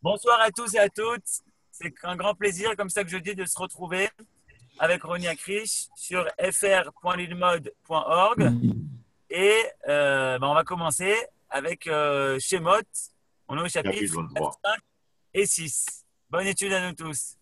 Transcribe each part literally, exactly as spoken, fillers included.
Bonsoir à tous et à toutes. C'est un grand plaisir, comme ça que je dis, de se retrouver avec Ronnie Akrish sur f r point lilmod point org. Et euh, ben, on va commencer avec euh, Shemot. On est au chapitre Chapitre trois. cinq et six. Bonne étude à nous tous.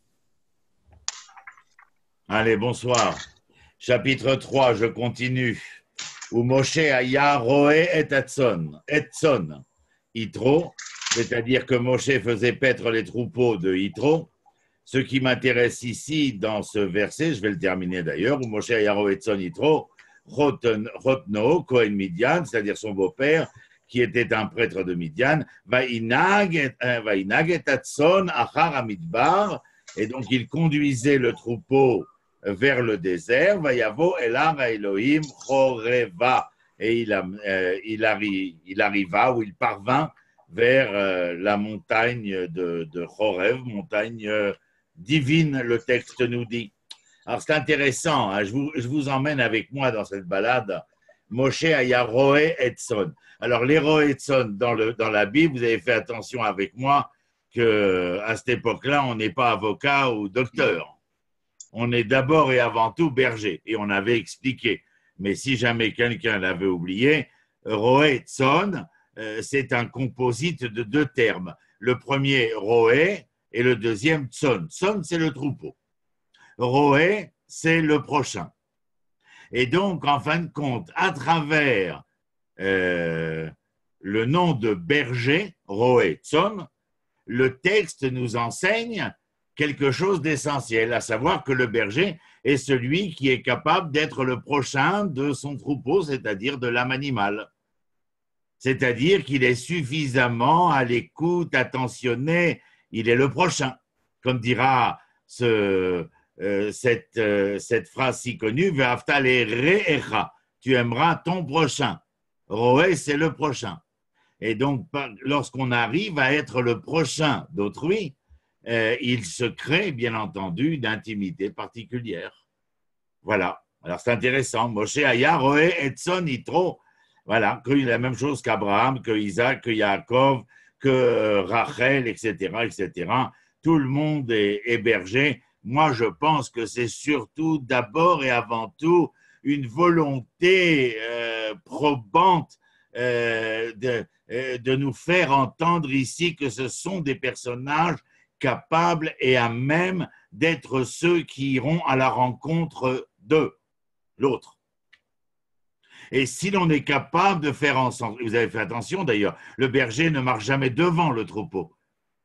Allez, bonsoir. Chapitre trois, je continue. Où Moshe aya roé et Atson, Etson, Yitro, c'est-à-dire que Moshe faisait paître les troupeaux de Yitro. Ce qui m'intéresse ici dans ce verset, je vais le terminer d'ailleurs, où Moshe aya roé Etson Yitro, Rotno, Cohen Midian, c'est-à-dire son beau-père, qui était un prêtre de Midian, Vainag et Atson achar amidbar, et donc il conduisait le troupeau vers le désert, Vayavo elar Elohim choreva, et il, a, euh, il, arri, il arriva ou il parvint vers euh, la montagne de, de Chorev, montagne euh, divine, le texte nous dit. Alors c'est intéressant, hein, je, vous, je vous emmène avec moi dans cette balade. Moshe aya roé Etson. Alors les roé Etson dans, le, dans la Bible, vous avez fait attention avec moi qu'à cette époque-là, on n'est pas avocat ou docteur. On est d'abord et avant tout berger, et on avait expliqué. Mais si jamais quelqu'un l'avait oublié, roé Etson, euh, c'est un composite de deux termes. Le premier, roé, et le deuxième, tson. Tson, c'est le troupeau. Roé, c'est le prochain. Et donc, en fin de compte, à travers euh, le nom de berger, roé Tson, le texte nous enseigne quelque chose d'essentiel, à savoir que le berger est celui qui est capable d'être le prochain de son troupeau, c'est-à-dire de l'âme animale. C'est-à-dire qu'il est suffisamment à l'écoute, attentionné, il est le prochain. Comme dira ce, euh, cette, euh, cette phrase si connue, Ve'afta le're'echa, tu aimeras ton prochain. Roé, c'est le prochain. Et donc, lorsqu'on arrive à être le prochain d'autrui, euh, il se crée, bien entendu, d'intimité particulière. Voilà. Alors, c'est intéressant. Moshe aya roé Etson Yitro. Voilà. Qu'il la même chose qu'Abraham, que Isaac, que Yaakov, que Rachel, et cetera, et cetera. Tout le monde est, est berger. Moi, je pense que c'est surtout, d'abord et avant tout, une volonté euh, probante euh, de, euh, de nous faire entendre ici que ce sont des personnages capables et à même d'être ceux qui iront à la rencontre de l'autre. Et si l'on est capable de faire ensemble, vous avez fait attention d'ailleurs, le berger ne marche jamais devant le troupeau.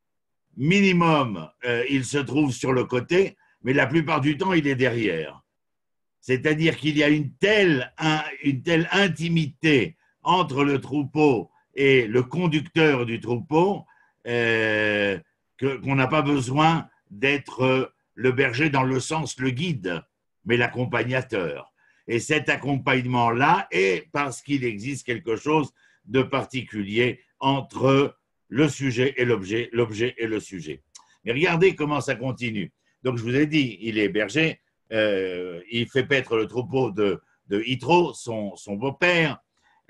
Minimum, euh, il se trouve sur le côté, mais la plupart du temps, il est derrière. C'est-à-dire qu'il y a une telle, un, une telle intimité entre le troupeau et le conducteur du troupeau euh, que, qu'on n'a pas besoin d'être le berger dans le sens le guide, mais l'accompagnateur. Et cet accompagnement-là est parce qu'il existe quelque chose de particulier entre le sujet et l'objet, l'objet et le sujet. Mais regardez comment ça continue. Donc je vous ai dit, il est berger, euh, il fait paître le troupeau de, de Yitro, son, son beau-père,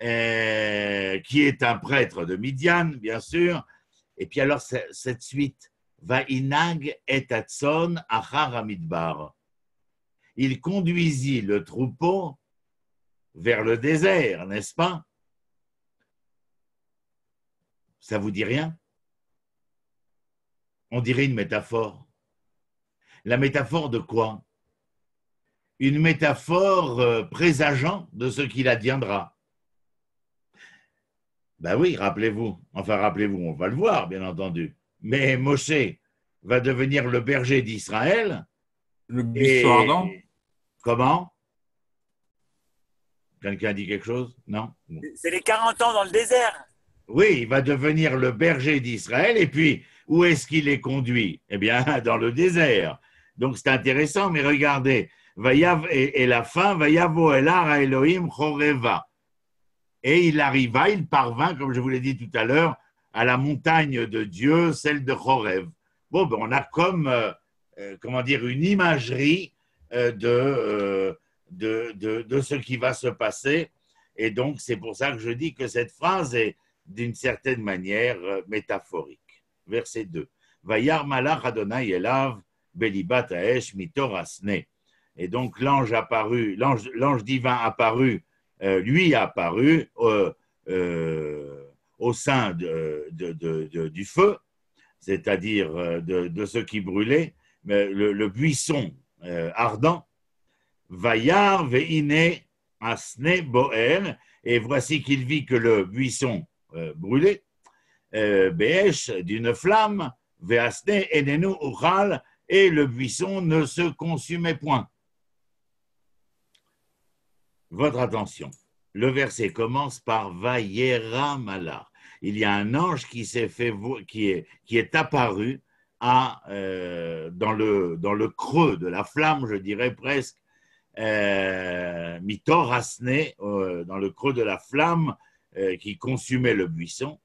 euh, qui est un prêtre de Midian, bien sûr. Et puis alors cette suite, Vainag et Atson achar amidbar. Il conduisit le troupeau vers le désert, n'est-ce pas? Ça vous dit rien? On dirait une métaphore. La métaphore de quoi? Une métaphore euh, présageant de ce qu'il adviendra. Ben oui, rappelez-vous, enfin rappelez-vous, on va le voir, bien entendu. Mais Moshe va devenir le berger d'Israël. Le buisson ardent. Comment? Quelqu'un dit quelque chose? Non? C'est les quarante ans dans le désert. Oui, il va devenir le berger d'Israël. Et puis, où est-ce qu'il est conduit? Eh bien, dans le désert. Donc, c'est intéressant, mais regardez. Vayav, et, et la fin, Vayavo elar Elohim choreva. Et il arriva, il parvint, comme je vous l'ai dit tout à l'heure, à la montagne de Dieu, celle de Chorev. Bon, ben, on a comme, euh, euh, comment dire, une imagerie euh, de, euh, de, de, de ce qui va se passer. Et donc, c'est pour ça que je dis que cette phrase est d'une certaine manière euh, métaphorique. Verset deux. Vayar malach Adonai elav belibat haesh mitor asne. Et donc l'ange apparu, l'ange, l'ange divin apparu, euh, lui a apparu euh, euh, au sein de, de, de, de, du feu, c'est-à-dire de, de ce qui brûlait, le, le buisson euh, ardent. Vayar veine asne boer, et voici qu'il vit que le buisson euh, brûlait, euh, beesh, d'une flamme, veasne enenu uchal, et le buisson ne se consumait point. Votre attention, le verset commence par Vayera malach. Il y a un ange qui s'est fait, qui est, qui est apparu à, euh, dans, le, dans le creux de la flamme, je dirais presque, euh, mitor asne, euh, dans le creux de la flamme euh, qui consumait le buisson.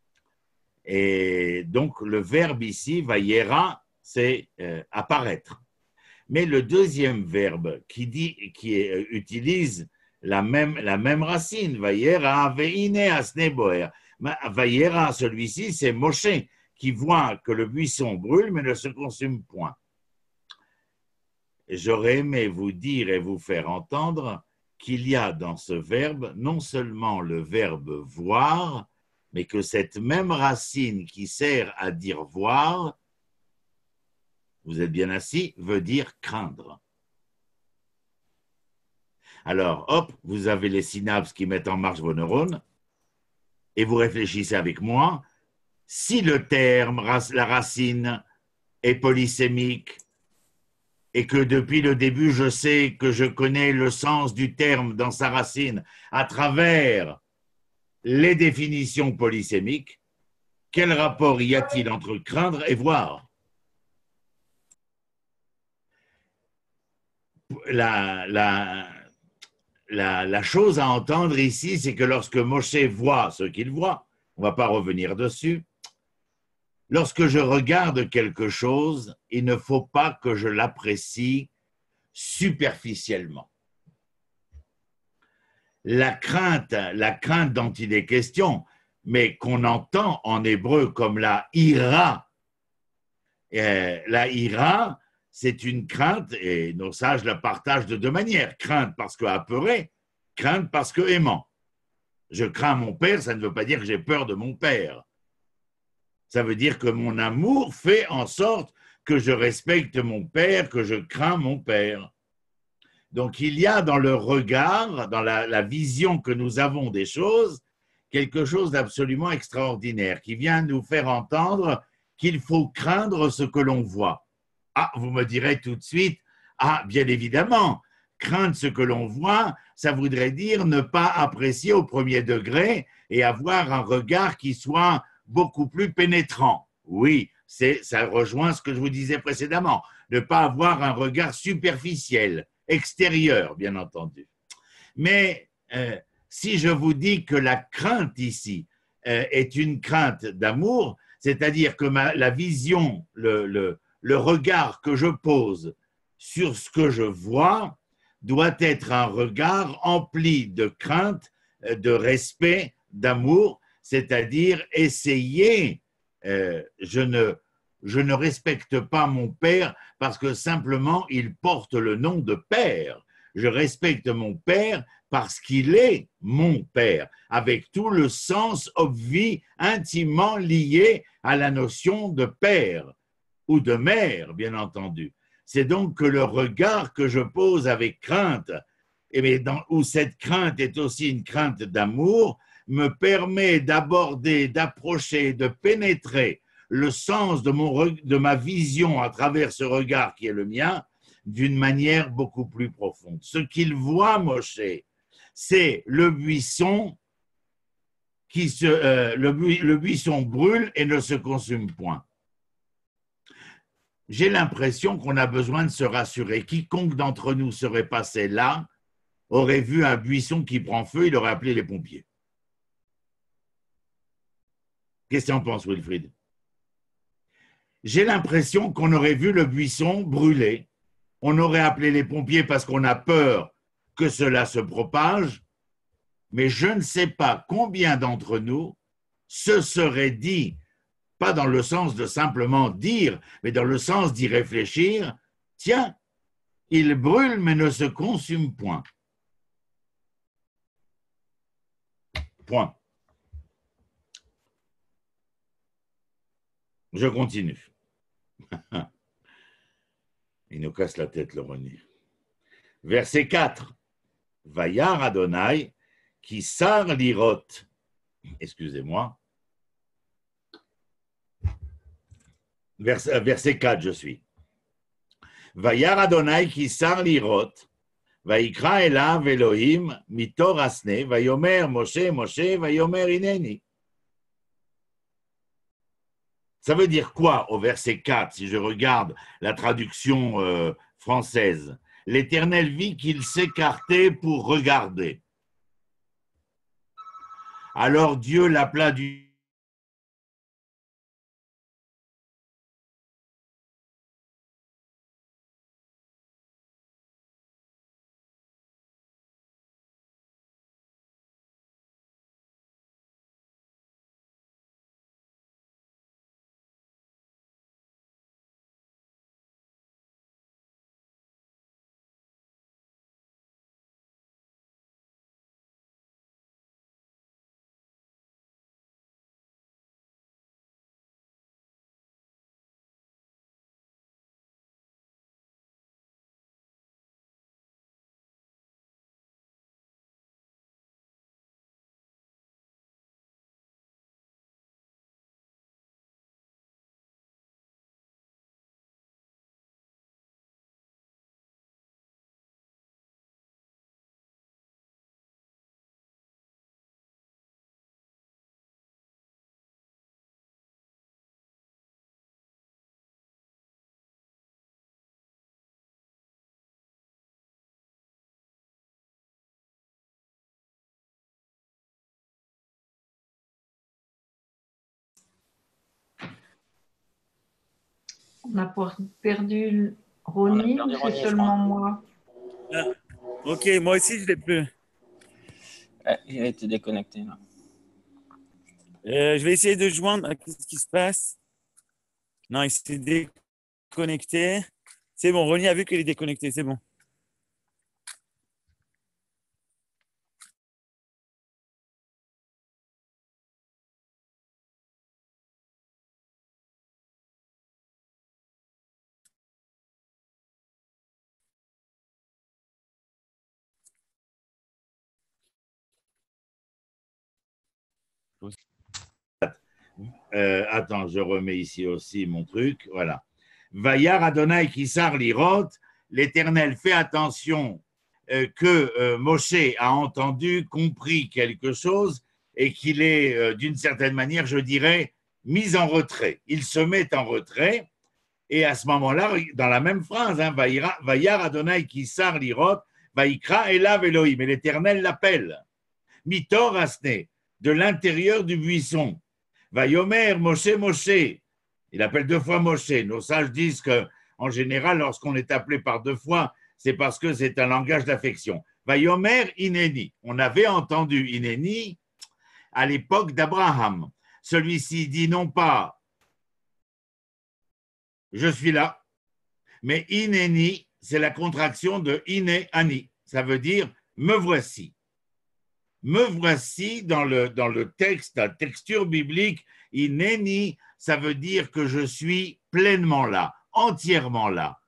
Et donc le verbe ici, Vayera, c'est euh, apparaître. Mais le deuxième verbe qui, dit, qui est, utilise la même, la même racine, Vayera veine asne boer. Vayera, celui-ci, c'est Moshe qui voit que le buisson brûle mais ne se consume point. J'aurais aimé vous dire et vous faire entendre qu'il y a dans ce verbe non seulement le verbe voir, mais que cette même racine qui sert à dire voir, vous êtes bien assis, veut dire craindre. Alors, hop, vous avez les synapses qui mettent en marche vos neurones et vous réfléchissez avec moi. Si le terme, la racine, est polysémique et que depuis le début, je sais que je connais le sens du terme dans sa racine à travers les définitions polysémiques, quel rapport y a-t-il entre craindre et voir ? La, la, la, la chose à entendre ici, c'est que lorsque Moshe voit ce qu'il voit, on ne va pas revenir dessus, lorsque je regarde quelque chose, il ne faut pas que je l'apprécie superficiellement. La crainte, la crainte dont il est question, mais qu'on entend en hébreu comme la ira, euh, la ira, c'est une crainte, et nos sages la partagent de deux manières. Crainte parce que apeuré, crainte parce que aimant. Je crains mon père, ça ne veut pas dire que j'ai peur de mon père. Ça veut dire que mon amour fait en sorte que je respecte mon père, que je crains mon père. Donc il y a dans le regard, dans la, la vision que nous avons des choses, quelque chose d'absolument extraordinaire qui vient nous faire entendre qu'il faut craindre ce que l'on voit. Ah, vous me direz tout de suite, ah, bien évidemment, craindre ce que l'on voit, ça voudrait dire ne pas apprécier au premier degré et avoir un regard qui soit beaucoup plus pénétrant. Oui, c'est, ça rejoint ce que je vous disais précédemment, ne pas avoir un regard superficiel, extérieur, bien entendu. Mais euh, si je vous dis que la crainte ici euh, est une crainte d'amour, c'est-à-dire que ma, la vision, le, le le regard que je pose sur ce que je vois doit être un regard empli de crainte, de respect, d'amour, c'est-à-dire essayer, euh, je, ne, je ne respecte pas mon père parce que simplement il porte le nom de père. Je respecte mon père parce qu'il est mon père, avec tout le sens obvi intimement lié à la notion de père ou de mère, bien entendu. C'est donc que le regard que je pose avec crainte, et bien dans, où cette crainte est aussi une crainte d'amour, me permet d'aborder, d'approcher, de pénétrer le sens de, mon, de ma vision à travers ce regard qui est le mien d'une manière beaucoup plus profonde. Ce qu'il voit, Moshe, c'est le buisson qui se, euh, le, le buisson brûle et ne se consume point. J'ai l'impression qu'on a besoin de se rassurer. Quiconque d'entre nous serait passé là aurait vu un buisson qui prend feu, il aurait appelé les pompiers. Qu'est-ce que tu en penses, Wilfried? J'ai l'impression qu'on aurait vu le buisson brûler, on aurait appelé les pompiers parce qu'on a peur que cela se propage, mais je ne sais pas combien d'entre nous se seraient dit pas dans le sens de simplement dire, mais dans le sens d'y réfléchir. Tiens, il brûle mais ne se consume point. Point. Je continue. Il nous casse la tête, le René. Verset quatre. Vayar Adonai, qui sar lirot. Excusez-moi. Verset, verset quatre, je suis. Vayar Adonai, qui sar lirot. Vayikra elav Elohim, mitor asne, vayomer Moshe, Moshe, vayomer ineni. Ça veut dire quoi au verset quatre, si je regarde la traduction euh, française? L'Éternel vit qu'il s'écartait pour regarder. Alors Dieu l'appela du On a perdu Ronnie ou c'est seulement moi? Ah, ok, moi aussi, je l'ai plus. Ouais, il a été déconnecté. Là. Euh, je vais essayer de joindre. Qu'est-ce qui se passe? Non, il s'est déconnecté. C'est bon, Ronnie a vu qu'il est déconnecté, c'est bon. Euh, attends, je remets ici aussi mon truc. Voilà. Vayar Adonai qui sar lirot, l'Éternel fait attention euh, que euh, Moshe a entendu, compris quelque chose et qu'il est, euh, d'une certaine manière, je dirais, mis en retrait. Il se met en retrait et à ce moment-là, dans la même phrase, hein, Vayar Adonai qui sar lirot, Vayikra elav Elohim, et l'Éternel l'appelle. Mitor asne, de l'intérieur du buisson. Vayomer, Moshe, Moshe. Il appelle deux fois Moshe. Nos sages disent qu'en général, lorsqu'on est appelé par deux fois, c'est parce que c'est un langage d'affection. Vayomer, Ineni. On avait entendu Ineni à l'époque d'Abraham. Celui-ci dit non pas je suis là, mais Ineni, c'est la contraction de Ine Ani. Ça veut dire me voici. Me voici dans le, dans le texte, la texture biblique, Ineni, ça veut dire que je suis pleinement là, entièrement là.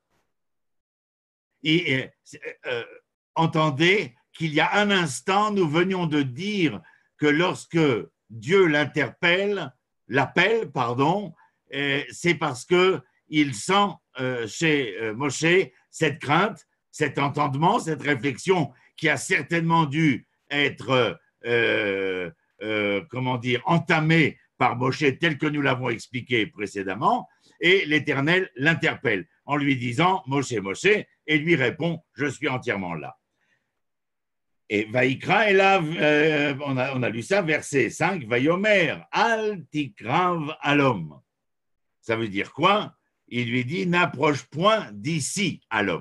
Et euh, entendez qu'il y a un instant, nous venions de dire que lorsque Dieu l'interpelle, l'appelle, pardon, euh, c'est parce qu'il sent euh, chez euh, Moshe cette crainte, cet entendement, cette réflexion qui a certainement dû être, euh, euh, comment dire, entamé par Moshe tel que nous l'avons expliqué précédemment, et l'Éternel l'interpelle en lui disant « Moshe, Moshe », et lui répond « Je suis entièrement là ». Et Vaïkra, et là, euh, on, a, on a lu ça, verset cinq, Vayomer, al tikrav alom. Ça veut dire quoi? Il lui dit « N'approche point d'ici à l'homme ».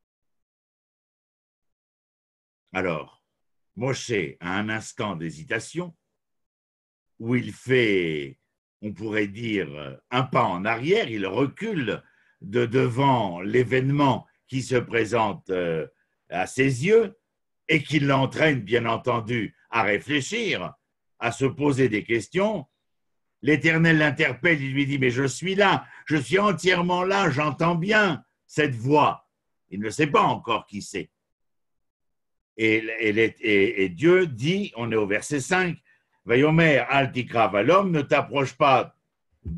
Alors, Moshe a un instant d'hésitation où il fait on pourrait dire, un pas en arrière, il recule de devant l'événement qui se présente à ses yeux et qui l'entraîne, bien entendu, à réfléchir, à se poser des questions. L'Éternel l'interpelle, il lui dit « Mais je suis là, je suis entièrement là, j'entends bien cette voix. » Il ne sait pas encore qui c'est. Et, et, et, et Dieu dit, on est au verset cinq, « Vayomer al tikra valom, ne t'approche pas d'ici. »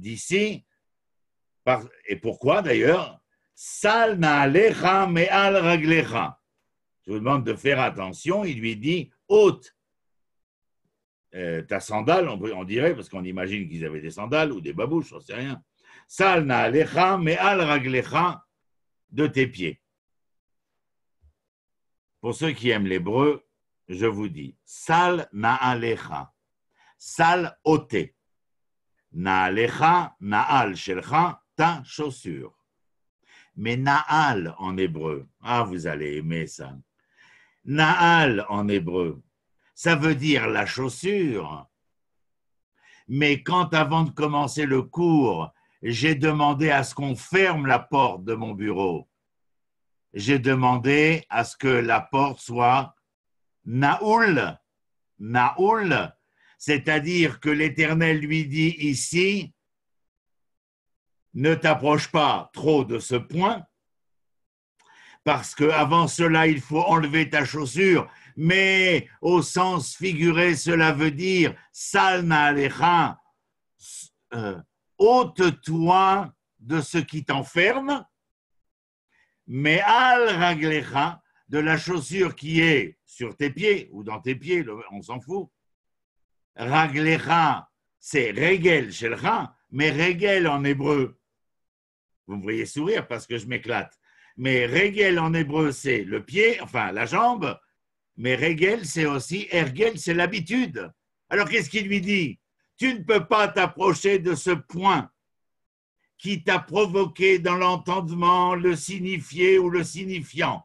Et pourquoi d'ailleurs ? « Sal na'alecha me'al raglecha. » Je vous demande de faire attention, il lui dit « ôte euh, ta sandale », on, on dirait, parce qu'on imagine qu'ils avaient des sandales ou des babouches, j'en sais rien. « Sal na'alecha me'al raglecha » de tes pieds. Pour ceux qui aiment l'hébreu, je vous dis « Sal na'alecha » Sal ôté. Na'alecha, na'al shelcha, ta chaussure. Mais na'al en hébreu, ah vous allez aimer ça. Na'al en hébreu, ça veut dire la chaussure. Mais quand avant de commencer le cours, j'ai demandé à ce qu'on ferme la porte de mon bureau, j'ai demandé à ce que la porte soit na'oul, na'oul, c'est-à-dire que l'Éternel lui dit ici, ne t'approche pas trop de ce point, parce qu'avant cela, il faut enlever ta chaussure, mais au sens figuré, cela veut dire sal na'alecha, euh, ôte-toi de ce qui t'enferme, mais al raglecha, de la chaussure qui est sur tes pieds ou dans tes pieds, on s'en fout. Raglecha, c'est regel shelcha, mais regel en hébreu, vous me voyez sourire parce que je m'éclate, mais regel en hébreu c'est le pied, enfin la jambe, mais regel c'est aussi, ergel c'est l'habitude. Alors qu'est-ce qu'il lui dit? Tu ne peux pas t'approcher de ce point qui t'a provoqué dans l'entendement le signifié ou le signifiant.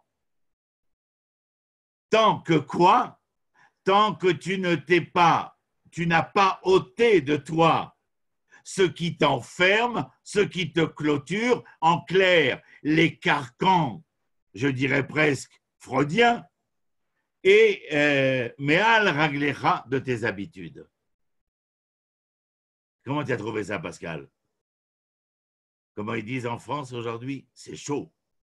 Tant que quoi? Tant que tu ne t'es pas, tu n'as pas ôté de toi ce qui t'enferme, ce qui te clôture, en clair, les carcans, je dirais presque freudiens, et euh, me'al raglecha de tes habitudes. Comment tu as trouvé ça, Pascal? Comment ils disent en France aujourd'hui? C'est chaud.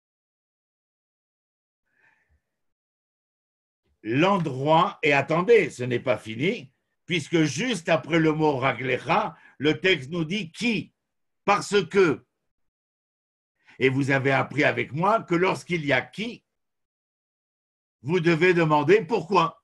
L'endroit, et attendez, ce n'est pas fini, puisque juste après le mot raglecha, le texte nous dit qui? Parce que. Et vous avez appris avec moi que lorsqu'il y a qui, vous devez demander pourquoi.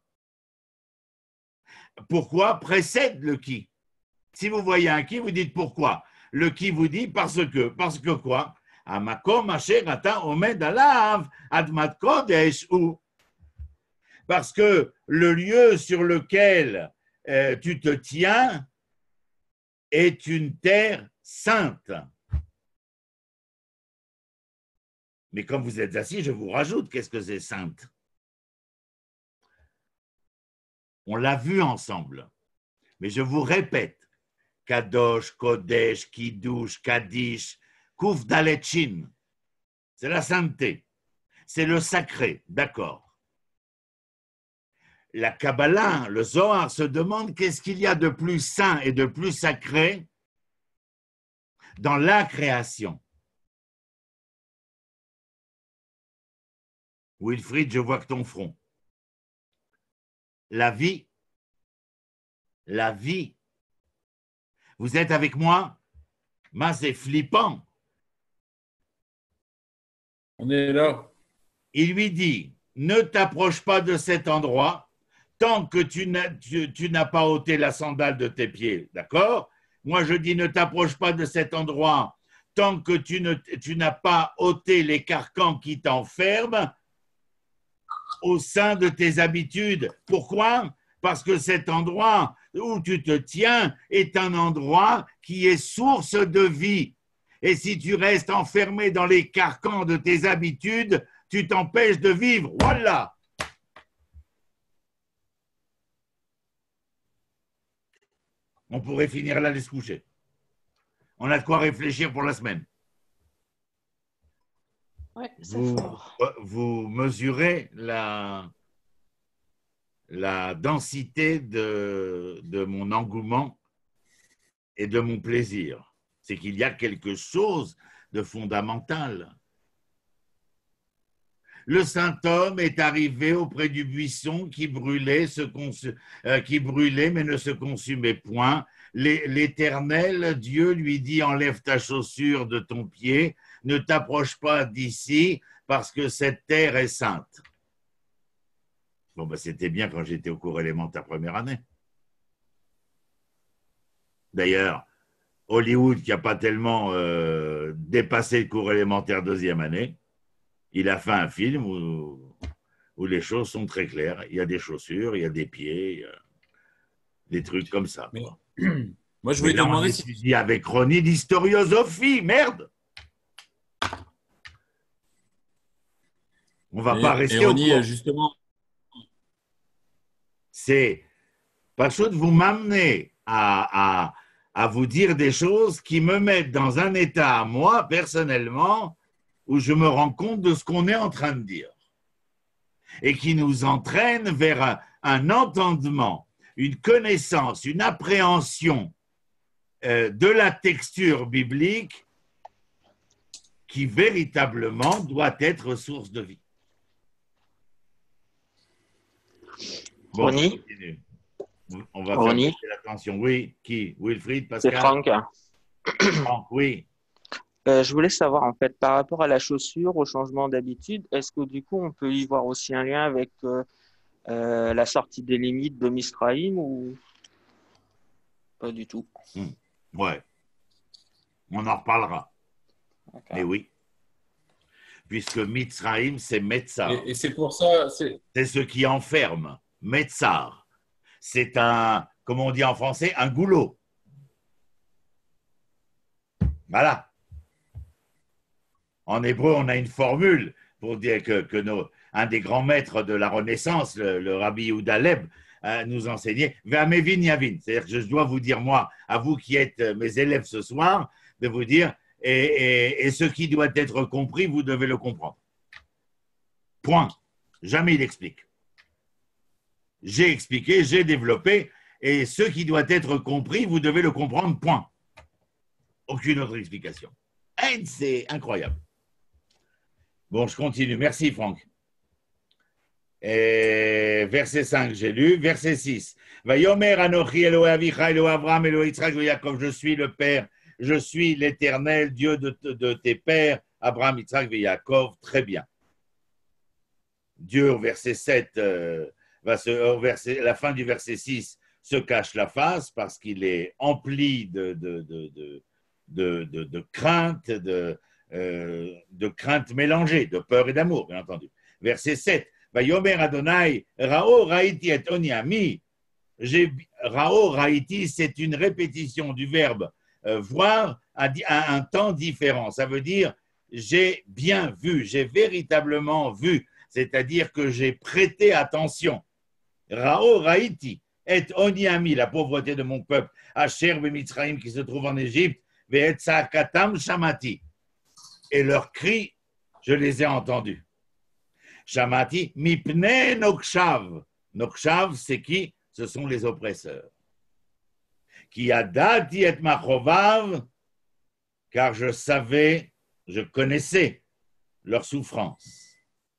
Pourquoi précède le qui? Si vous voyez un qui, vous dites pourquoi. Le qui vous dit parce que. Parce que quoi? Amakom asher ata omed alav admat kodesh ou. Parce que le lieu sur lequel euh, tu te tiens est une terre sainte. Mais comme vous êtes assis, je vous rajoute, qu'est-ce que c'est sainte? On l'a vu ensemble. Mais je vous répète, Kadosh, Kodesh, Kiddush, Kaddish, Kouf Dalet Shin, c'est la sainteté, c'est le sacré, d'accord. La Kabbalah, le Zohar se demande qu'est-ce qu'il y a de plus saint et de plus sacré dans la création. Wilfried, je vois que ton front. La vie, la vie. Vous êtes avec moi? Mais c'est flippant. On est là. Il lui dit, ne t'approche pas de cet endroit tant que tu n'as, tu, tu n'as pas ôté la sandale de tes pieds, d'accord? Moi, je dis, ne t'approche pas de cet endroit tant que tu, ne, tu n'as pas ôté les carcans qui t'enferment au sein de tes habitudes. Pourquoi? Parce que cet endroit où tu te tiens est un endroit qui est source de vie. Et si tu restes enfermé dans les carcans de tes habitudes, tu t'empêches de vivre. Voilà! On pourrait finir là, aller se coucher. On a de quoi réfléchir pour la semaine. Ouais, c'est Vous, fort. vous mesurez la, la densité de, de mon engouement et de mon plaisir. C'est qu'il y a quelque chose de fondamental. Le saint homme est arrivé auprès du buisson qui brûlait, se consu- euh, qui brûlait mais ne se consumait point. L'É- L'Éternel, Dieu lui dit, enlève ta chaussure de ton pied, ne t'approche pas d'ici parce que cette terre est sainte. Bon, ben, c'était bien quand j'étais au cours élémentaire première année. D'ailleurs, Hollywood, qui n'a pas tellement euh, dépassé le cours élémentaire deuxième année, il a fait un film où, où les choses sont très claires. Il y a des chaussures, il y a des pieds, il y a des trucs comme ça. Mais, quoi. moi, je Mais voulais te là, on demander si. étudie avec Ronnie d'historiosophie, merde. On va Et, pas et rester au Ronnie, cours. justement, C'est parce que vous m'amenez à, à, à vous dire des choses qui me mettent dans un état, moi, personnellement, où je me rends compte de ce qu'on est en train de dire et qui nous entraîne vers un, un entendement, une connaissance, une appréhension euh, de la texture biblique qui véritablement doit être source de vie. Bon, Ronnie je continue. On va Ronnie faire baisser l'attention. Oui, qui? Wilfried, C'est Pascal? Franck. Franck, oui. Euh, je voulais savoir, en fait, par rapport à la chaussure, au changement d'habitude, est-ce que du coup, on peut y voir aussi un lien avec euh, euh, la sortie des limites de Misraïm ou pas du tout? Hmm. Ouais, on en reparlera. D'accord. Mais oui, puisque Mitzraïm, c'est Metzar. et, et c'est pour ça, c'est C'est ce qui enferme. Metzar. C'est un, comment on dit en français, un goulot. Voilà. En hébreu, on a une formule pour dire que, que nos, un des grands maîtres de la Renaissance, le, le rabbi Yehuda Leib, euh, nous enseignait Ve'amevin yavin. C'est-à-dire que je dois vous dire, moi, à vous qui êtes mes élèves ce soir, de vous dire, et, et, et ce qui doit être compris, vous devez le comprendre. Point. Jamais il explique. J'ai expliqué, j'ai développé, et ce qui doit être compris, vous devez le comprendre, point. Aucune autre explication. Et c'est incroyable. Bon, je continue. Merci, Franck. Et verset cinq, j'ai lu. Verset six. Vayomer Anochi Elohe Avicha Elohe Avraham Elohe Yitzhak Elohe Yaakov. Je suis le Père, je suis l'Éternel, Dieu de, de tes pères, Abraham, Yitzhak et Yaakov. Très bien. Dieu, au verset sept, euh, va se, au verset, la fin du verset six, se cache la face parce qu'il est empli de, de, de, de, de, de, de crainte, de, euh, de crainte mélangée, de peur et d'amour, bien entendu. Verset sept. Vayomer Adonai, Rao Raiti et Oniami. Rao Raiti, c'est une répétition du verbe euh, voir à, à un temps différent. Ça veut dire j'ai bien vu, j'ai véritablement vu, c'est-à-dire que j'ai prêté attention. Rao Raiti et Oniami, la pauvreté de mon peuple, Asher Bemitzraïm qui se trouve en Égypte, Ve'et Sakatam Shamati. Et leurs cris, je les ai entendus. Shamati, Mipne Nokshav. Nokshav, c'est qui? Ce sont les oppresseurs. Qui a dati et machovav, car je savais, je connaissais leur souffrance.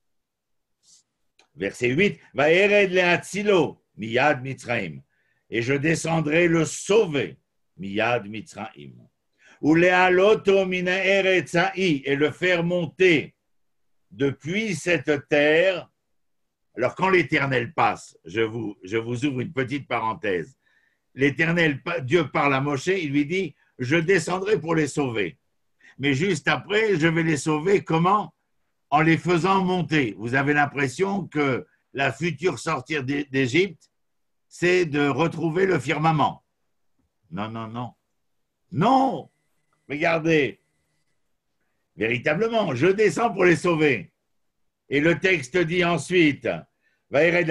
Verset huit, Vaered leatzilo, miyad Mitzraim. Et je descendrai le sauver, miyad Mitzraim. Ou lealoto mina eretza'i, et le faire monter depuis cette terre. Alors, quand l'Éternel passe, je vous, je vous ouvre une petite parenthèse. L'Éternel, Dieu parle à Moshe, il lui dit, je descendrai pour les sauver. Mais juste après, je vais les sauver comment? En les faisant monter. Vous avez l'impression que la future sortie d'Égypte, c'est de retrouver le firmament. Non, non, non. Non! Regardez. Véritablement, je descends pour les sauver. Et le texte dit ensuite, et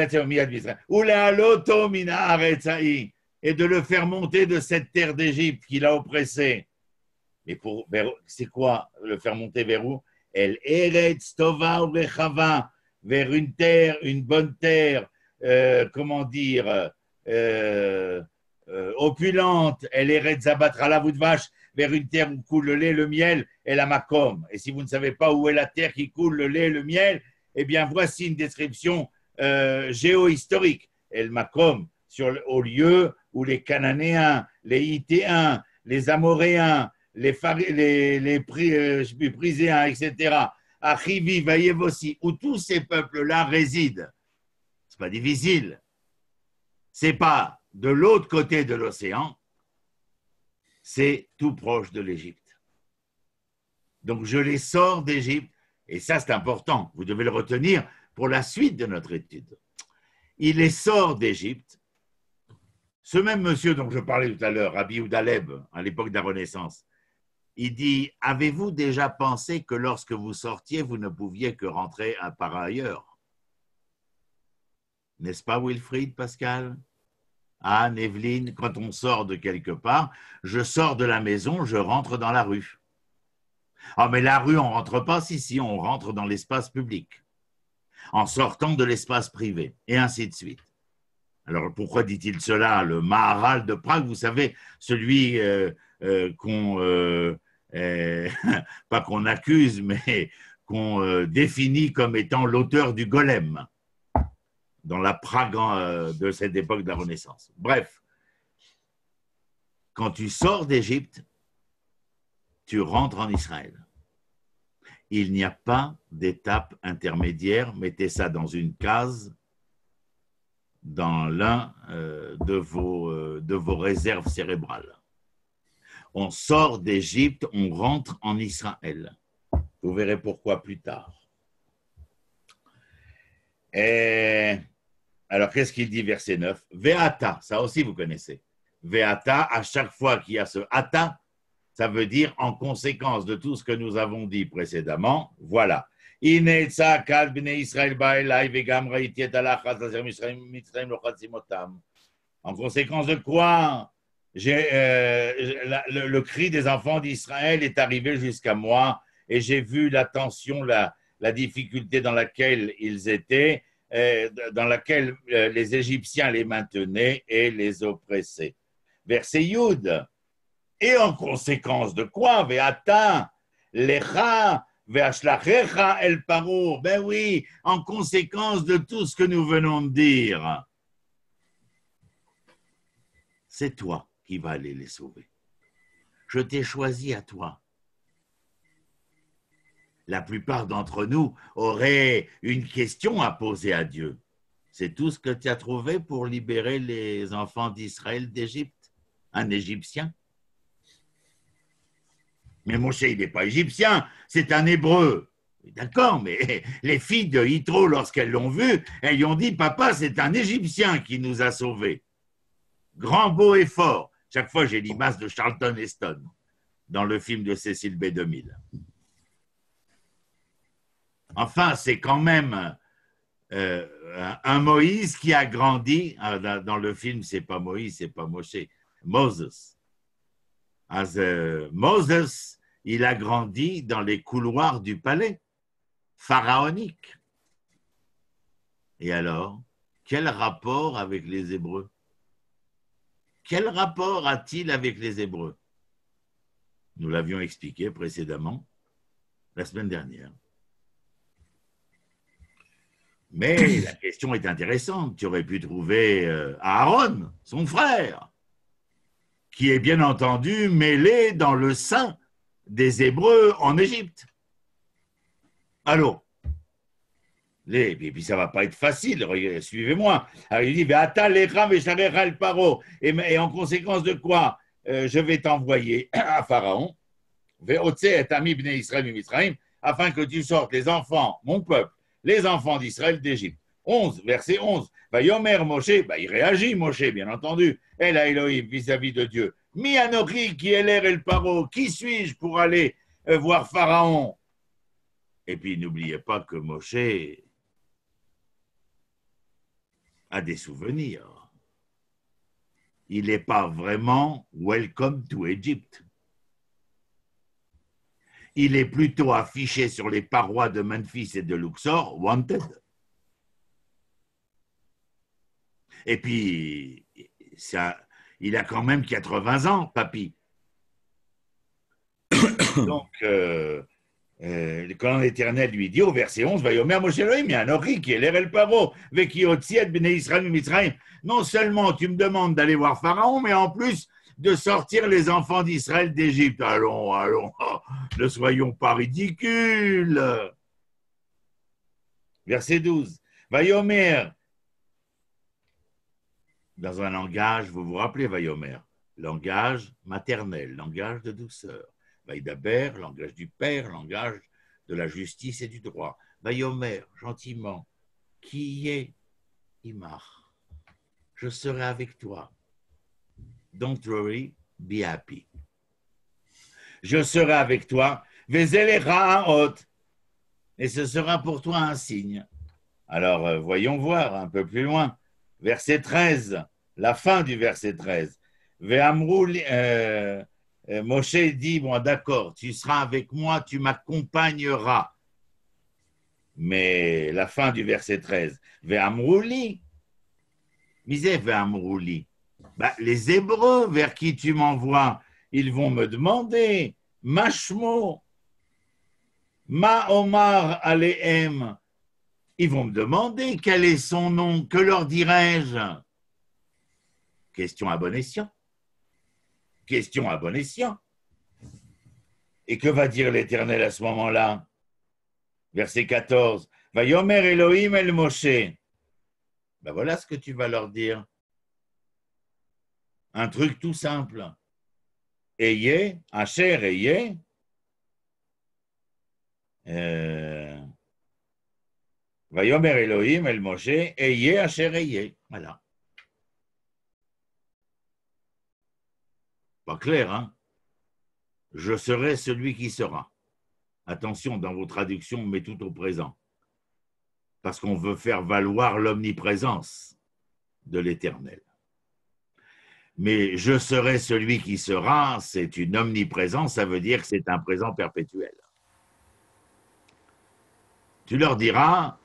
de le faire monter de cette terre d'Égypte qu'il a oppressée. Mais pour, c'est quoi le faire monter vers où? El Eretz Tova Urechava, vers une terre, une bonne terre, euh, comment dire, euh, euh, opulente. El Eretz Zabatra la vache, vers une terre où coule le lait, le miel et la makom. Et si vous ne savez pas où est la terre qui coule le lait, le miel, eh bien voici une description euh, géohistorique. El makom, sur, au lieu où les Cananéens, les Hitéens, les Amoréens, les, les, les Pri, euh, Priséens, et cetera, Achivi, Vaïev aussi, où tous ces peuples-là résident. Ce n'est pas difficile. Ce n'est pas de l'autre côté de l'océan, c'est tout proche de l'Égypte. Donc je les sors d'Égypte, et ça c'est important, vous devez le retenir pour la suite de notre étude. Il les sort d'Égypte. Ce même monsieur dont je parlais tout à l'heure, Rabbi Oudaleb, à l'époque de la Renaissance, il dit, avez-vous déjà pensé que lorsque vous sortiez, vous ne pouviez que rentrer par ailleurs? N'est-ce pas Wilfried, Pascal? Anne, Evelyne, quand on sort de quelque part, je sors de la maison, je rentre dans la rue. Ah, mais la rue, on ne rentre pas, si, si, on rentre dans l'espace public, en sortant de l'espace privé, et ainsi de suite. Alors, pourquoi dit-il cela? Le Maharal de Prague, vous savez, celui euh, euh, qu'on, euh, euh, pas qu'on accuse, mais qu'on euh, définit comme étant l'auteur du Golem, dans la Prague euh, de cette époque de la Renaissance. Bref, quand tu sors d'Égypte, tu rentres en Israël. Il n'y a pas d'étape intermédiaire, mettez ça dans une case, dans l'un euh, de, vos, euh, de vos réserves cérébrales. On sort d'Égypte, on rentre en Israël. Vous verrez pourquoi plus tard. Et alors, qu'est-ce qu'il dit, verset neuf? Ve'ata, ça aussi vous connaissez. Ve'ata, à chaque fois qu'il y a ce ata, ça veut dire en conséquence de tout ce que nous avons dit précédemment, voilà. En conséquence de quoi j'ai, euh, la, le, le cri des enfants d'Israël est arrivé jusqu'à moi et j'ai vu la tension, la, la difficulté dans laquelle ils étaient, euh, dans laquelle euh, les Égyptiens les maintenaient et les oppressaient. Verset Yud. Et en conséquence de quoi? Ve'ata, lecha, ve'ashlachecha el paro. Ben oui, en conséquence de tout ce que nous venons de dire. C'est toi qui vas aller les sauver. Je t'ai choisi à toi. La plupart d'entre nous auraient une question à poser à Dieu. C'est tout ce que tu as trouvé pour libérer les enfants d'Israël d'Égypte? Un Égyptien? Mais Moshe, il n'est pas égyptien, c'est un hébreu. D'accord, mais les filles de Yitro, lorsqu'elles l'ont vu, elles lui ont dit, papa, c'est un Égyptien qui nous a sauvés. Grand, beau et fort. Chaque fois, j'ai l'image de Charlton Heston dans le film de Cécile B deux mille. Enfin, c'est quand même euh, un Moïse qui a grandi. Dans le film, c'est pas Moïse, c'est pas Moshe, Moses. As, euh, Moses, il a grandi dans les couloirs du palais pharaonique. Et alors, quel rapport avec les Hébreux? Quel rapport a-t-il avec les Hébreux? Nous l'avions expliqué précédemment la semaine dernière. Mais la question est intéressante. Tu aurais pu trouver euh, Aaron, son frère, qui est bien entendu mêlé dans le sein des Hébreux en Égypte. Allô? Les, et puis ça ne va pas être facile, suivez-moi. Alors il dit, et, et en conséquence de quoi euh, je vais t'envoyer à Pharaon, afin que tu sortes les enfants, mon peuple, les enfants d'Israël d'Égypte. onze, verset onze. Bah, Yomer Moshe, bah, il réagit, Moshe, bien entendu. El Elohim, vis-à-vis de Dieu. Mi Anochi, qui est l'air et le paro. Qui suis-je pour aller euh, voir Pharaon? Et puis, n'oubliez pas que Moshe a des souvenirs. Il n'est pas vraiment welcome to Egypt. il est plutôt affiché sur les parois de Memphis et de Luxor, wanted. Et puis, ça, il a quand même quatre-vingts ans, papy. Donc, euh, euh, quand l'Éternel lui dit au verset onze, Vayomer Moshe Elohim, Anochi qui est l'air el paro, veki otziet bnei Israël mitzrayim. Non seulement tu me demandes d'aller voir Pharaon, mais en plus de sortir les enfants d'Israël d'Égypte. Allons, allons, ne soyons pas ridicules. Verset douze. Vayomer, dans un langage, vous vous rappelez Vayomer, langage maternel, langage de douceur. Vaïdaber, langage du père, langage de la justice et du droit. Vayomer, gentiment, qui est Imar? Je serai avec toi. Don't worry, be happy. Je serai avec toi. Vezelecha hot. Et ce sera pour toi un signe. Alors, euh, voyons voir un peu plus loin. Verset treize, la fin du verset treize. Ve'amrou, euh, euh, Moshe dit, bon d'accord, tu seras avec moi, tu m'accompagneras. Mais la fin du verset treize. Ve'amrouli. Misé ve'amrouli. Bah, les Hébreux vers qui tu m'envoies, ils vont me demander, Mashmo, Ma Omar Alehem, ils vont me demander quel est son nom, que leur dirais-je? Question à bon escient. Question à bon escient. Et que va dire l'Éternel à ce moment-là? Verset quatorze, Vayomer Elohim el Moshe. Ben voilà ce que tu vas leur dire. Un truc tout simple. Ayez, Asher, ayez. Euh, Vayomer Elohim el Moshe, ayez, Asher, ayez. Voilà. Pas clair, hein? Je serai celui qui sera. Attention, dans vos traductions, on met tout au présent. Parce qu'on veut faire valoir l'omniprésence de l'Éternel. Mais je serai celui qui sera, c'est une omniprésence, ça veut dire que c'est un présent perpétuel. Tu leur diras,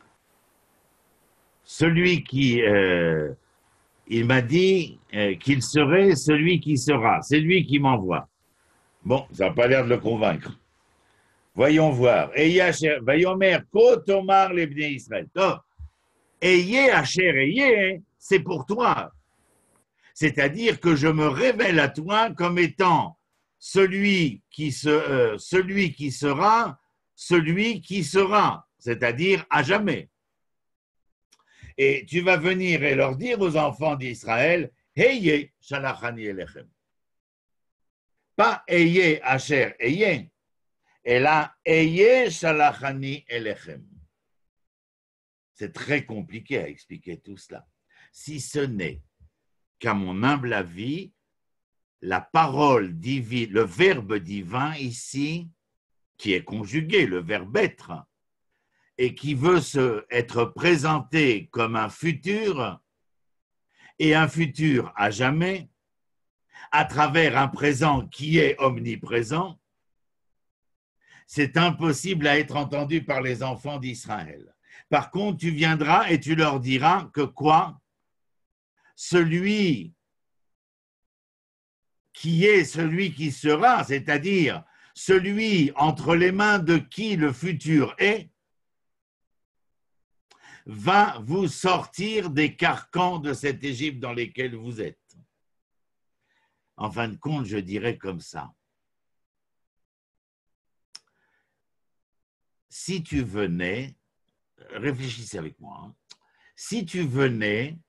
celui qui, euh, il m'a dit euh, qu'il serait celui qui sera, c'est lui qui m'envoie. Bon, ça n'a pas l'air de le convaincre. Voyons voir. Vayomer kotomar les bnei Israël. Ayez Asher, ayez, c'est pour toi. C'est-à-dire que je me révèle à toi comme étant celui qui, se, euh, celui qui sera, celui qui sera, c'est-à-dire à jamais. Et tu vas venir et leur dire aux enfants d'Israël, Heye shalachani elechem. Pas Heye Asher, Heye, et là, Heye shalachani elechem. C'est très compliqué à expliquer tout cela. Si ce n'est qu'à mon humble avis, la parole divine, le verbe divin ici, qui est conjugué, le verbe être, et qui veut se, être présenté comme un futur, et un futur à jamais, à travers un présent qui est omniprésent, c'est impossible à être entendu par les enfants d'Israël. Par contre, tu viendras et tu leur diras que quoi? Celui qui est celui qui sera, c'est-à-dire celui entre les mains de qui le futur est, va vous sortir des carcans de cette Égypte dans lesquels vous êtes. En fin de compte, je dirais comme ça. Si tu venais, réfléchissez avec moi, hein, si tu venais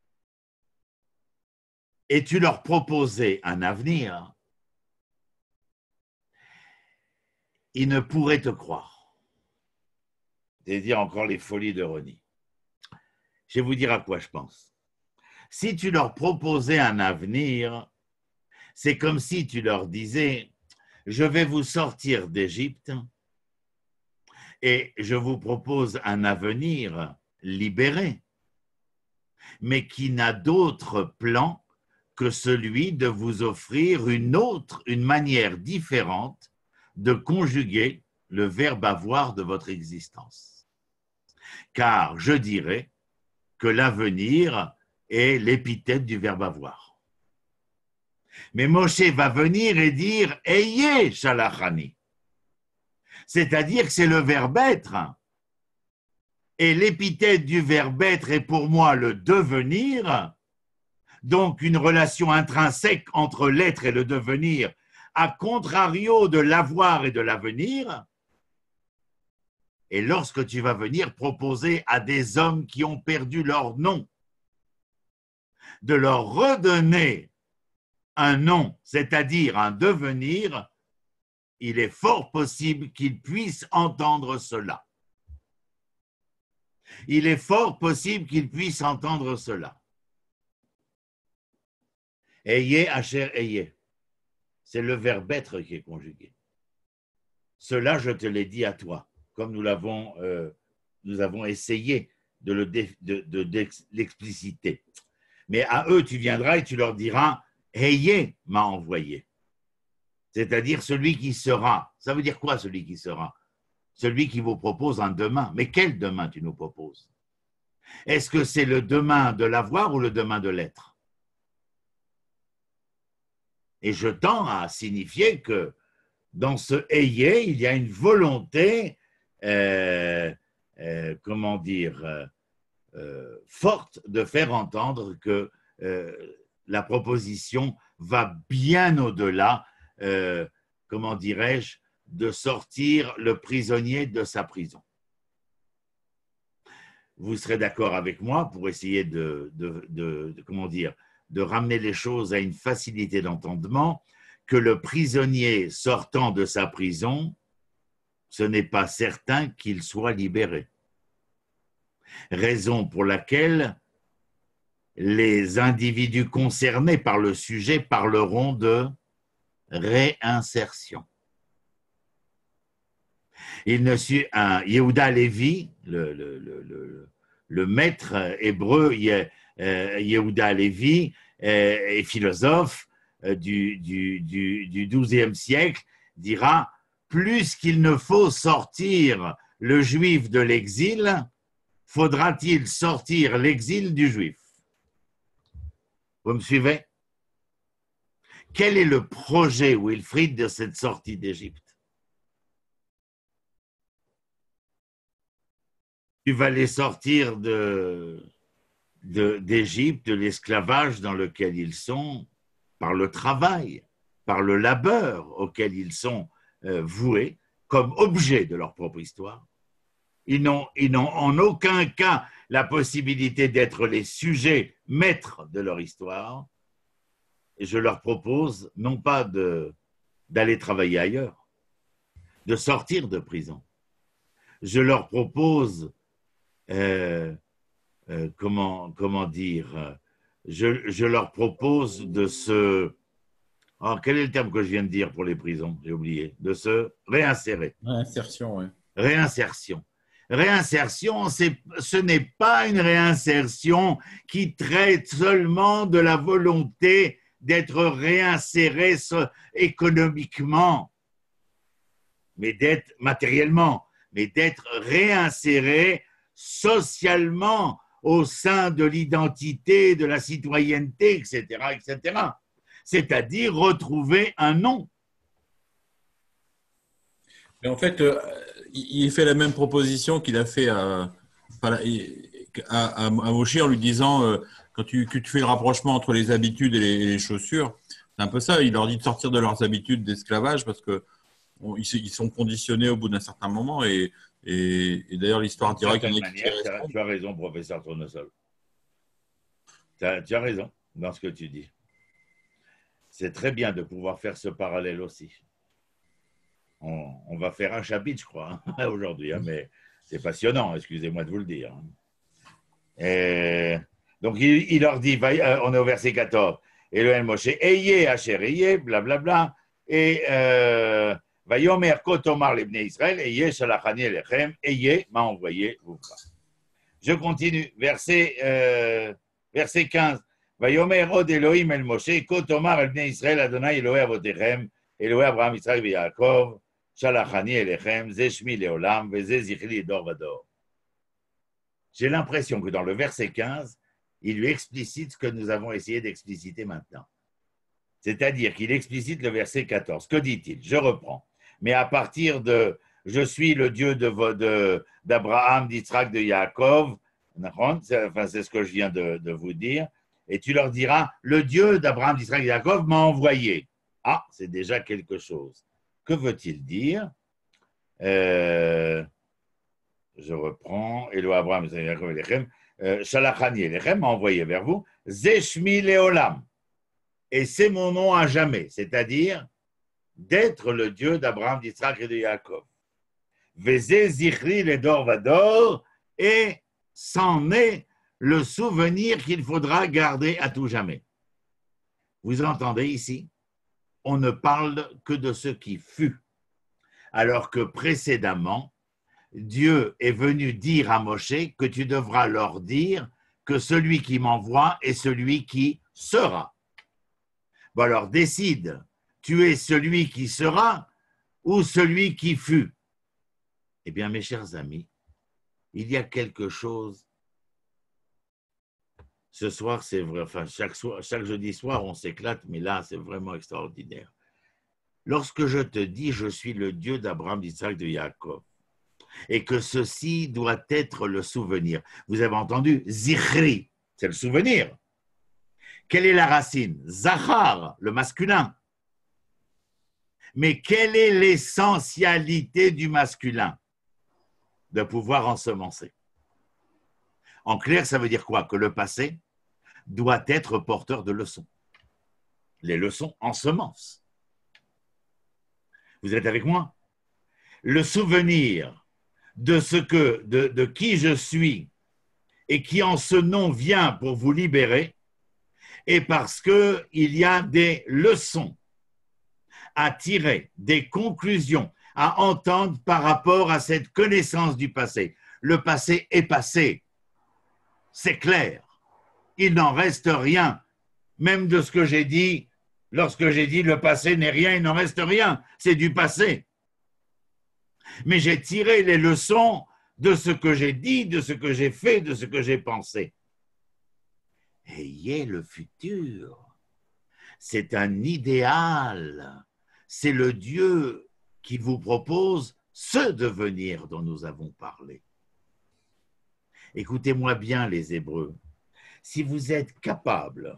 et tu leur proposais un avenir, ils ne pourraient te croire. C'est-à-dire encore les folies de Ronnie. Je vais vous dire à quoi je pense. Si tu leur proposais un avenir, c'est comme si tu leur disais, je vais vous sortir d'Égypte et je vous propose un avenir libéré, mais qui n'a d'autre plan que celui de vous offrir une autre, une manière différente de conjuguer le verbe avoir de votre existence. Car je dirais que l'avenir est l'épithète du verbe avoir. Mais Moshe va venir et dire « Ayez shalachani », c'est-à-dire que c'est le verbe être. Et l'épithète du verbe être est pour moi le devenir, donc une relation intrinsèque entre l'être et le devenir, à contrario de l'avoir et de l'avenir. Et lorsque tu vas venir proposer à des hommes qui ont perdu leur nom, de leur redonner un nom, c'est-à-dire un devenir, il est fort possible qu'ils puissent entendre cela. Il est fort possible qu'ils puissent entendre cela. Ayez, asher, ayez. C'est le verbe être qui est conjugué. Cela, je te l'ai dit à toi, comme nous l'avons, euh, nous avons essayé de, le dé, de, de, de l'expliciter. Mais à eux, tu viendras et tu leur diras, ayez m'a envoyé. C'est-à-dire celui qui sera. Ça veut dire quoi, celui qui sera? Celui qui vous propose un demain. Mais quel demain tu nous proposes? Est-ce que c'est le demain de l'avoir ou le demain de l'être? Et je tends à signifier que dans ce ayez, il y a une volonté, euh, euh, comment dire, euh, euh, forte de faire entendre que euh, la proposition va bien au-delà, euh, comment dirais-je, de sortir le prisonnier de sa prison. Vous serez d'accord avec moi pour essayer de, de, de, de, comment dire, de ramener les choses à une facilité d'entendement, que le prisonnier sortant de sa prison, ce n'est pas certain qu'il soit libéré. Raison pour laquelle les individus concernés par le sujet parleront de réinsertion. Il ne suit un Yehuda Lévi, le, le, le, le, le maître hébreu Yehuda Lévi et philosophe du, du, du, du douzième siècle, dira « Plus qu'il ne faut sortir le juif de l'exil, faudra-t-il sortir l'exil du juif ?» Vous me suivez? Quel est le projet, Wilfried, de cette sortie d'Égypte? Tu vas les sortir de, de, d'Égypte, de l'esclavage dans lequel ils sont, par le travail, par le labeur auquel ils sont euh, voués, comme objet de leur propre histoire. Ils n'ont, ils n'ont en aucun cas la possibilité d'être les sujets maîtres de leur histoire. Et je leur propose non pas de, d'aller travailler ailleurs, de sortir de prison. Je leur propose, euh, euh, comment, comment dire, je, je leur propose de se... Alors, quel est le terme que je viens de dire pour les prisons? J'ai oublié. De se réinsérer. Réinsertion, oui. Réinsertion. Réinsertion, c'est, ce n'est pas une réinsertion qui traite seulement de la volonté d'être réinséré économiquement, mais d'être matériellement, mais d'être réinséré socialement au sein de l'identité, de la citoyenneté, et cetera, et cetera. C'est-à-dire retrouver un nom. Et en fait, euh, il fait la même proposition qu'il a fait à, à, à, à Moshe en lui disant euh, quand tu, que tu fais le rapprochement entre les habitudes et les, et les chaussures, c'est un peu ça. Il leur dit de sortir de leurs habitudes d'esclavage parce que on, ils, ils sont conditionnés au bout d'un certain moment. Et, et, et d'ailleurs, l'histoire dira qu'il y en a qui manière, tu as raison, professeur Tournesol. Tu as, tu as raison dans ce que tu dis. C'est très bien de pouvoir faire ce parallèle aussi. On, on va faire un chapitre, je crois, hein, aujourd'hui, hein, mais c'est passionnant, excusez-moi de vous le dire. Et donc, il, il leur dit, va, on est au verset quatorze, et le El Moshe, ayez, Asher, ayez, blablabla, et va yomer kotomar l'ibné Israël, ayez, shalachani elechem, ayez, m'a envoyé, vous. Je continue, verset, euh, verset quinze, va yomer od Elohim El Moshe, kotomar l'ibné Israël, Adonai Elohé avotechem, Elohé Abraham, Israël et Yaakov, Shalachani elechem, zeshmi leolam, veze zichri dor vador. J'ai l'impression que dans le verset quinze, il lui explicite ce que nous avons essayé d'expliciter maintenant. C'est-à-dire qu'il explicite le verset quatorze. Que dit-il? Je reprends. Mais à partir de « Je suis le Dieu d'Abraham, d'Israël, de Yaakov », enfin, c'est ce que je viens de, de vous dire, et tu leur diras « Le Dieu d'Abraham, d'Israël, de Yaakov m'a envoyé ». Ah, c'est déjà quelque chose. Que veut-il dire? euh, Je reprends. Elo Abraham, Yaakov, Elechem. Shalachani Elechem m'a envoyé vers vous. Zeshmi Leolam. Et c'est mon nom à jamais, c'est-à-dire d'être le Dieu d'Abraham, d'Israël et de Yaakov. Veze zichri ledor vador, et c'en est le souvenir qu'il faudra garder à tout jamais. Vous entendez ici? On ne parle que de ce qui fut, alors que précédemment, Dieu est venu dire à Moshe que tu devras leur dire que celui qui m'envoie est celui qui sera. Bon alors décide, tu es celui qui sera ou celui qui fut? Eh bien mes chers amis, il y a quelque chose, ce soir c'est vrai, enfin chaque, soir, chaque jeudi soir on s'éclate, mais là c'est vraiment extraordinaire. Lorsque je te dis je suis le Dieu d'Abraham, d'Isaac, de Yaakov, et que ceci doit être le souvenir, vous avez entendu, zichri, c'est le souvenir. Quelle est la racine? Zachar, le masculin. Mais quelle est l'essentialité du masculin? De pouvoir ensemencer. En clair, ça veut dire quoi? Que le passé doit être porteur de leçons. Les leçons ensemencent. Vous êtes avec moi? Le souvenir de ce que, de, de qui je suis et qui en ce nom vient pour vous libérer, et parce qu'il y a des leçons à tirer, des conclusions à entendre par rapport à cette connaissance du passé. Le passé est passé, c'est clair. Il n'en reste rien, même de ce que j'ai dit, lorsque j'ai dit le passé n'est rien, il n'en reste rien, c'est du passé. Mais j'ai tiré les leçons de ce que j'ai dit, de ce que j'ai fait, de ce que j'ai pensé. Ayez le futur. C'est un idéal. C'est le Dieu qui vous propose ce devenir dont nous avons parlé. Écoutez-moi bien les Hébreux. Si vous êtes capable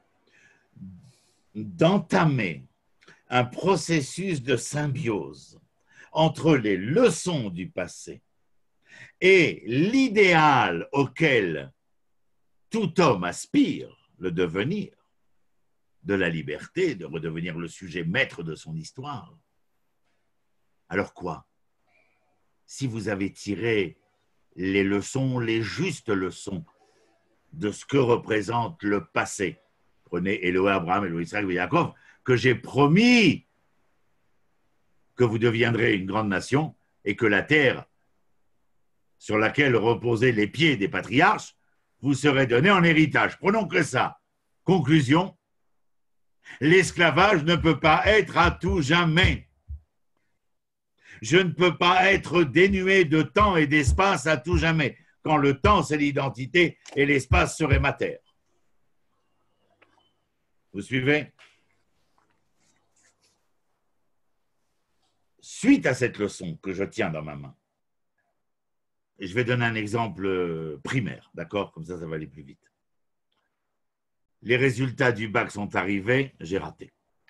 d'entamer un processus de symbiose entre les leçons du passé et l'idéal auquel tout homme aspire, le devenir, de la liberté, de redevenir le sujet maître de son histoire. Alors quoi? Si vous avez tiré les leçons, les justes leçons de ce que représente le passé, prenez Elohim, Abraham, Elohim, Israël, Yaakov, que j'ai promis que vous deviendrez une grande nation et que la terre sur laquelle reposaient les pieds des patriarches vous serait donnée en héritage. Prenons que ça. Conclusion, l'esclavage ne peut pas être à tout jamais. Je ne peux pas être dénué de temps et d'espace à tout jamais, quand le temps c'est l'identité et l'espace serait ma terre. Vous suivez? Suite à cette leçon que je tiens dans ma main, je vais donner un exemple primaire, d'accord? Comme ça, ça va aller plus vite. Les résultats du bac sont arrivés, j'ai raté.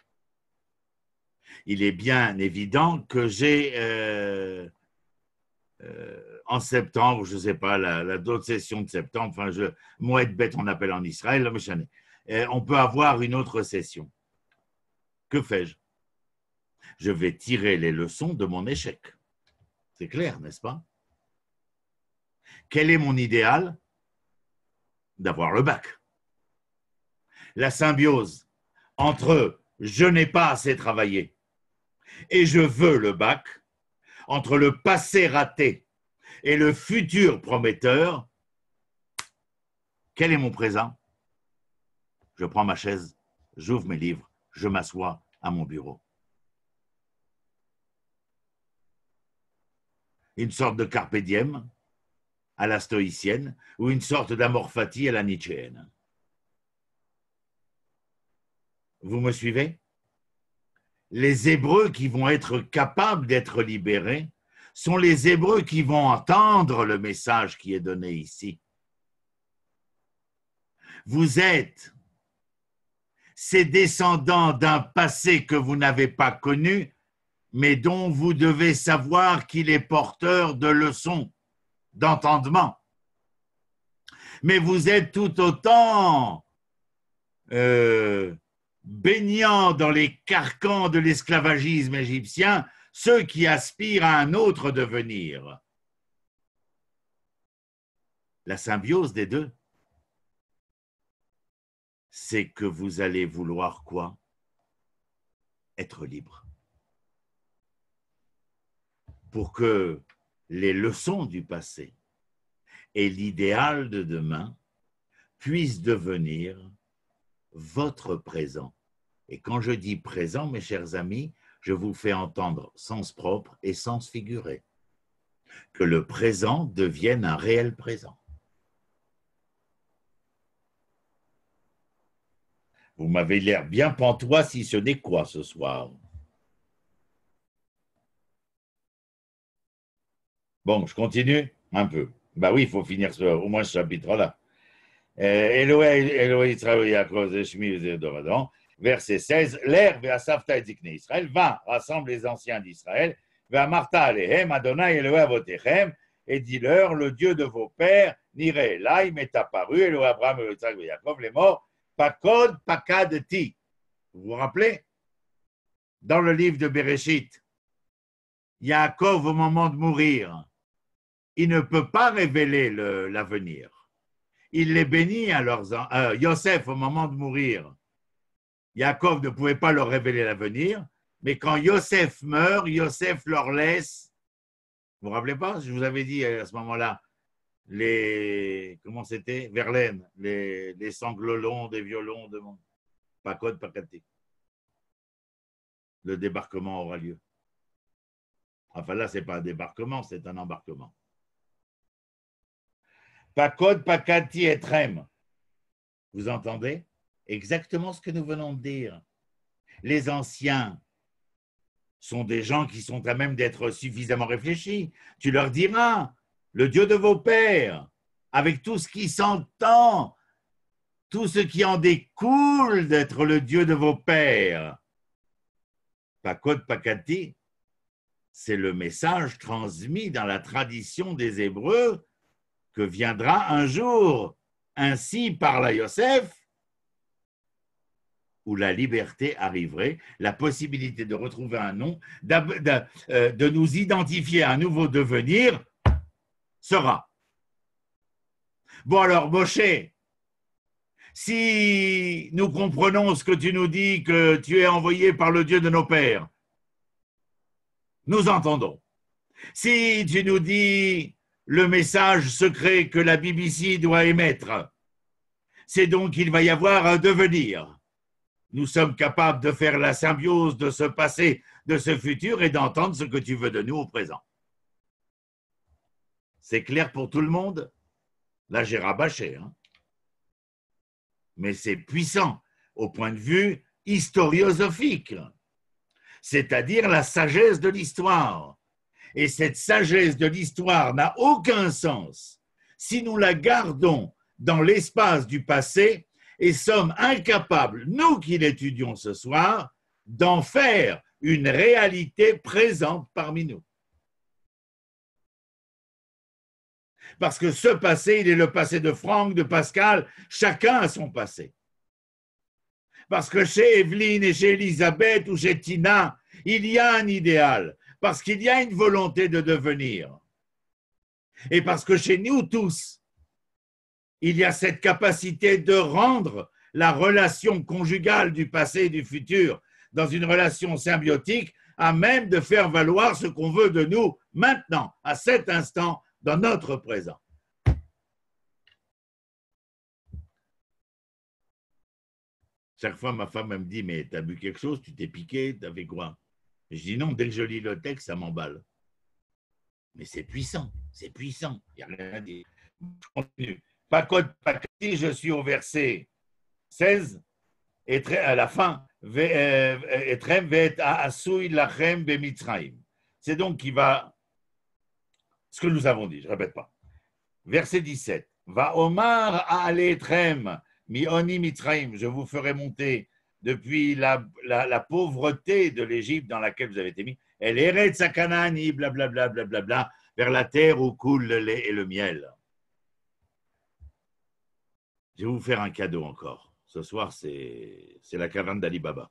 Il est bien évident que j'ai, euh, euh, en septembre, je ne sais pas, la, la d'autres session de septembre, enfin, je, Moed Bet, on appelle en Israël, euh, on peut avoir une autre session. Que fais-je? Je vais tirer les leçons de mon échec. C'est clair, n'est-ce pas? Quel est mon idéal? D'avoir le bac. La symbiose entre je n'ai pas assez travaillé et je veux le bac, entre le passé raté et le futur prometteur, quel est mon présent? Je prends ma chaise, j'ouvre mes livres, je m'assois à mon bureau. une sorte de carpe diem à la stoïcienne ou une sorte d'amor fati à la nietzschéenne. Vous me suivez? Les Hébreux qui vont être capables d'être libérés sont les Hébreux qui vont entendre le message qui est donné ici. Vous êtes ces descendants d'un passé que vous n'avez pas connu, mais dont vous devez savoir qu'il est porteur de leçons, d'entendement. Mais vous êtes tout autant euh, baignant dans les carcans de l'esclavagisme égyptien, ceux qui aspirent à un autre devenir. La symbiose des deux, c'est que vous allez vouloir quoi? Être libre. Pour que les leçons du passé et l'idéal de demain puissent devenir votre présent. Et quand je dis présent, mes chers amis, je vous fais entendre sens propre et sens figuré. Que le présent devienne un réel présent. Vous m'avez l'air bien pantois si ce n'est quoi ce soir. Bon, je continue un peu. Ben oui, il faut finir ce, au moins ce chapitre-là. Elohei Israël Yaakov Shmi Doradon, verset seize. L'air ve'asafta et zikne Israël, va, rassemble les anciens d'Israël, ve'amarta alehem, Adonai Elohei avotechem, et dis-leur, le Dieu de vos pères, Nireh Elai, m'est apparu, Elohei Abraham, Elohei Yitzhak et Yaakov, les morts, Pakod Pakadti. Vous vous rappelez? Dans le livre de Bereshit, Yaakov, au moment de mourir, il ne peut pas révéler l'avenir. Il les bénit à leurs enfants. Euh, Yosef, au moment de mourir, Yaakov ne pouvait pas leur révéler l'avenir, mais quand Yosef meurt, Yosef leur laisse. Vous vous rappelez pas? Je vous avais dit à ce moment-là, les, comment c'était? Verlaine, les, les sanglots longs des violons de mon. Pakod Pakati. Le débarquement aura lieu. Enfin là, ce n'est pas un débarquement, c'est un embarquement. Pakod Pakati Etrem. Vous entendez? Exactement ce que nous venons de dire. Les anciens sont des gens qui sont à même d'être suffisamment réfléchis. Tu leur diras, le Dieu de vos pères, avec tout ce qui s'entend, tout ce qui en découle d'être le Dieu de vos pères. Pakod Pakati, c'est le message transmis dans la tradition des Hébreux que viendra un jour, ainsi par la Yosef, où la liberté arriverait, la possibilité de retrouver un nom, de, de nous identifier à un nouveau devenir, sera. Bon alors, Moshe, si nous comprenons ce que tu nous dis, que tu es envoyé par le Dieu de nos pères, nous entendons. Si tu nous dis le message secret que la B B C doit émettre, c'est donc qu'il va y avoir un devenir. Nous sommes capables de faire la symbiose de ce passé, de ce futur et d'entendre ce que tu veux de nous au présent. C'est clair pour tout le monde? Là, j'ai rabâché. Hein? Mais c'est puissant au point de vue historiosophique, c'est-à-dire la sagesse de l'histoire. Et cette sagesse de l'histoire n'a aucun sens si nous la gardons dans l'espace du passé et sommes incapables, nous qui l'étudions ce soir, d'en faire une réalité présente parmi nous. Parce que ce passé, il est le passé de Franck, de Pascal, chacun a son passé. Parce que chez Evelyne et chez Elisabeth ou chez Tina, il y a un idéal, parce qu'il y a une volonté de devenir. Et parce que chez nous tous, il y a cette capacité de rendre la relation conjugale du passé et du futur dans une relation symbiotique à même de faire valoir ce qu'on veut de nous maintenant, à cet instant, dans notre présent. Chaque fois, ma femme elle me dit, mais t'as bu quelque chose, tu t'es piqué, t'as fait quoi? Et je dis non, dès que je lis le texte, ça m'emballe. Mais c'est puissant, c'est puissant. Il n'y a rien à dire. Je continue. Pakot Pakati, je suis au verset seize, et très, à la fin, Etrem ve'et ha'asui lachem be'mitzrayim. C'est donc qui va, ce que nous avons dit, je ne répète pas. Verset dix-sept. Va Omar ha'ale Etrem mi-oni mitzrayim. Je vous ferai monter depuis la, la, la pauvreté de l'Égypte dans laquelle vous avez été mis. Elle eretz hakanani, blablabla, blablabla, vers la terre où coule le lait et le miel. Je vais vous faire un cadeau encore. Ce soir, c'est la caverne d'Ali Baba.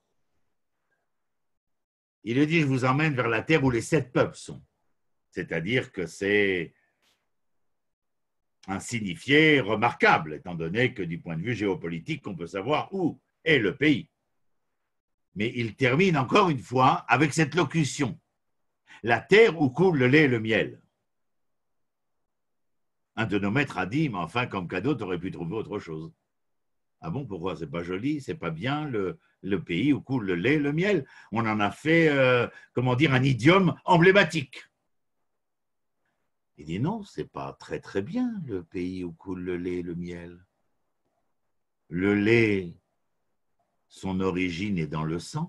Il lui dit, je vous emmène vers la terre où les sept peuples sont. C'est-à-dire que c'est un signifié remarquable, étant donné que du point de vue géopolitique, on peut savoir où est le pays. Mais il termine encore une fois avec cette locution. La terre où coule le lait et le miel. Un de nos maîtres a dit, mais enfin, comme cadeau, tu aurais pu trouver autre chose. Ah bon, pourquoi? C'est pas joli, c'est pas bien le, le pays où coule le lait et le miel. On en a fait, euh, comment dire, un idiome emblématique. Il dit non, c'est pas très très bien le pays où coule le lait et le miel. Le lait, son origine est dans le sang.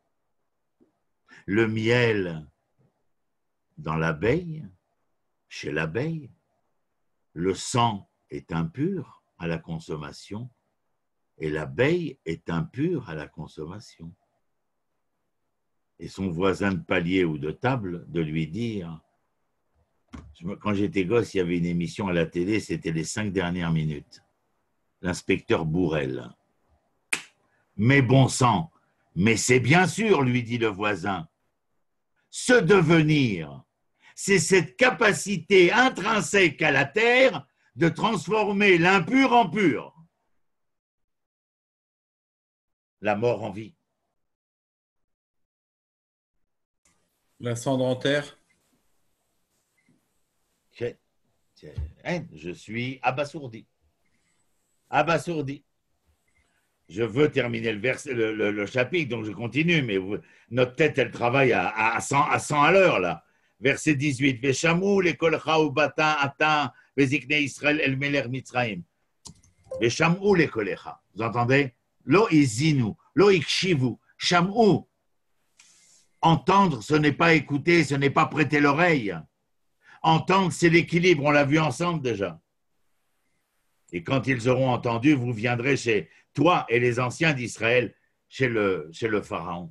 Le miel, dans l'abeille, chez l'abeille. Le sang est impur à la consommation et l'abeille est impure à la consommation. Et son voisin de palier ou de table de lui dire, quand j'étais gosse, il y avait une émission à la télé, c'était les cinq dernières minutes. L'inspecteur Bourrel. Mais bon sang, mais c'est bien sûr, lui dit le voisin, se devenir. C'est cette capacité intrinsèque à la terre de transformer l'impur en pur. La mort en vie. La cendre en terre. Je, je, je suis abasourdi. Abasourdi. Je veux terminer le, vers, le, le, le chapitre, donc je continue, mais vous, notre tête, elle travaille à, à, cent, à cent à l'heure, là. Verset dix-huit. Veshamou le kolcha ou bata ata vezikne Israël el meler mitzraim. Veshamou le kolcha. Vous entendez? Lo izinu, lo ikshivu, shamou. Entendre, ce n'est pas écouter, ce n'est pas prêter l'oreille. Entendre, c'est l'équilibre, on l'a vu ensemble déjà. Et quand ils auront entendu, vous viendrez chez toi et les anciens d'Israël, chez le, chez le Pharaon.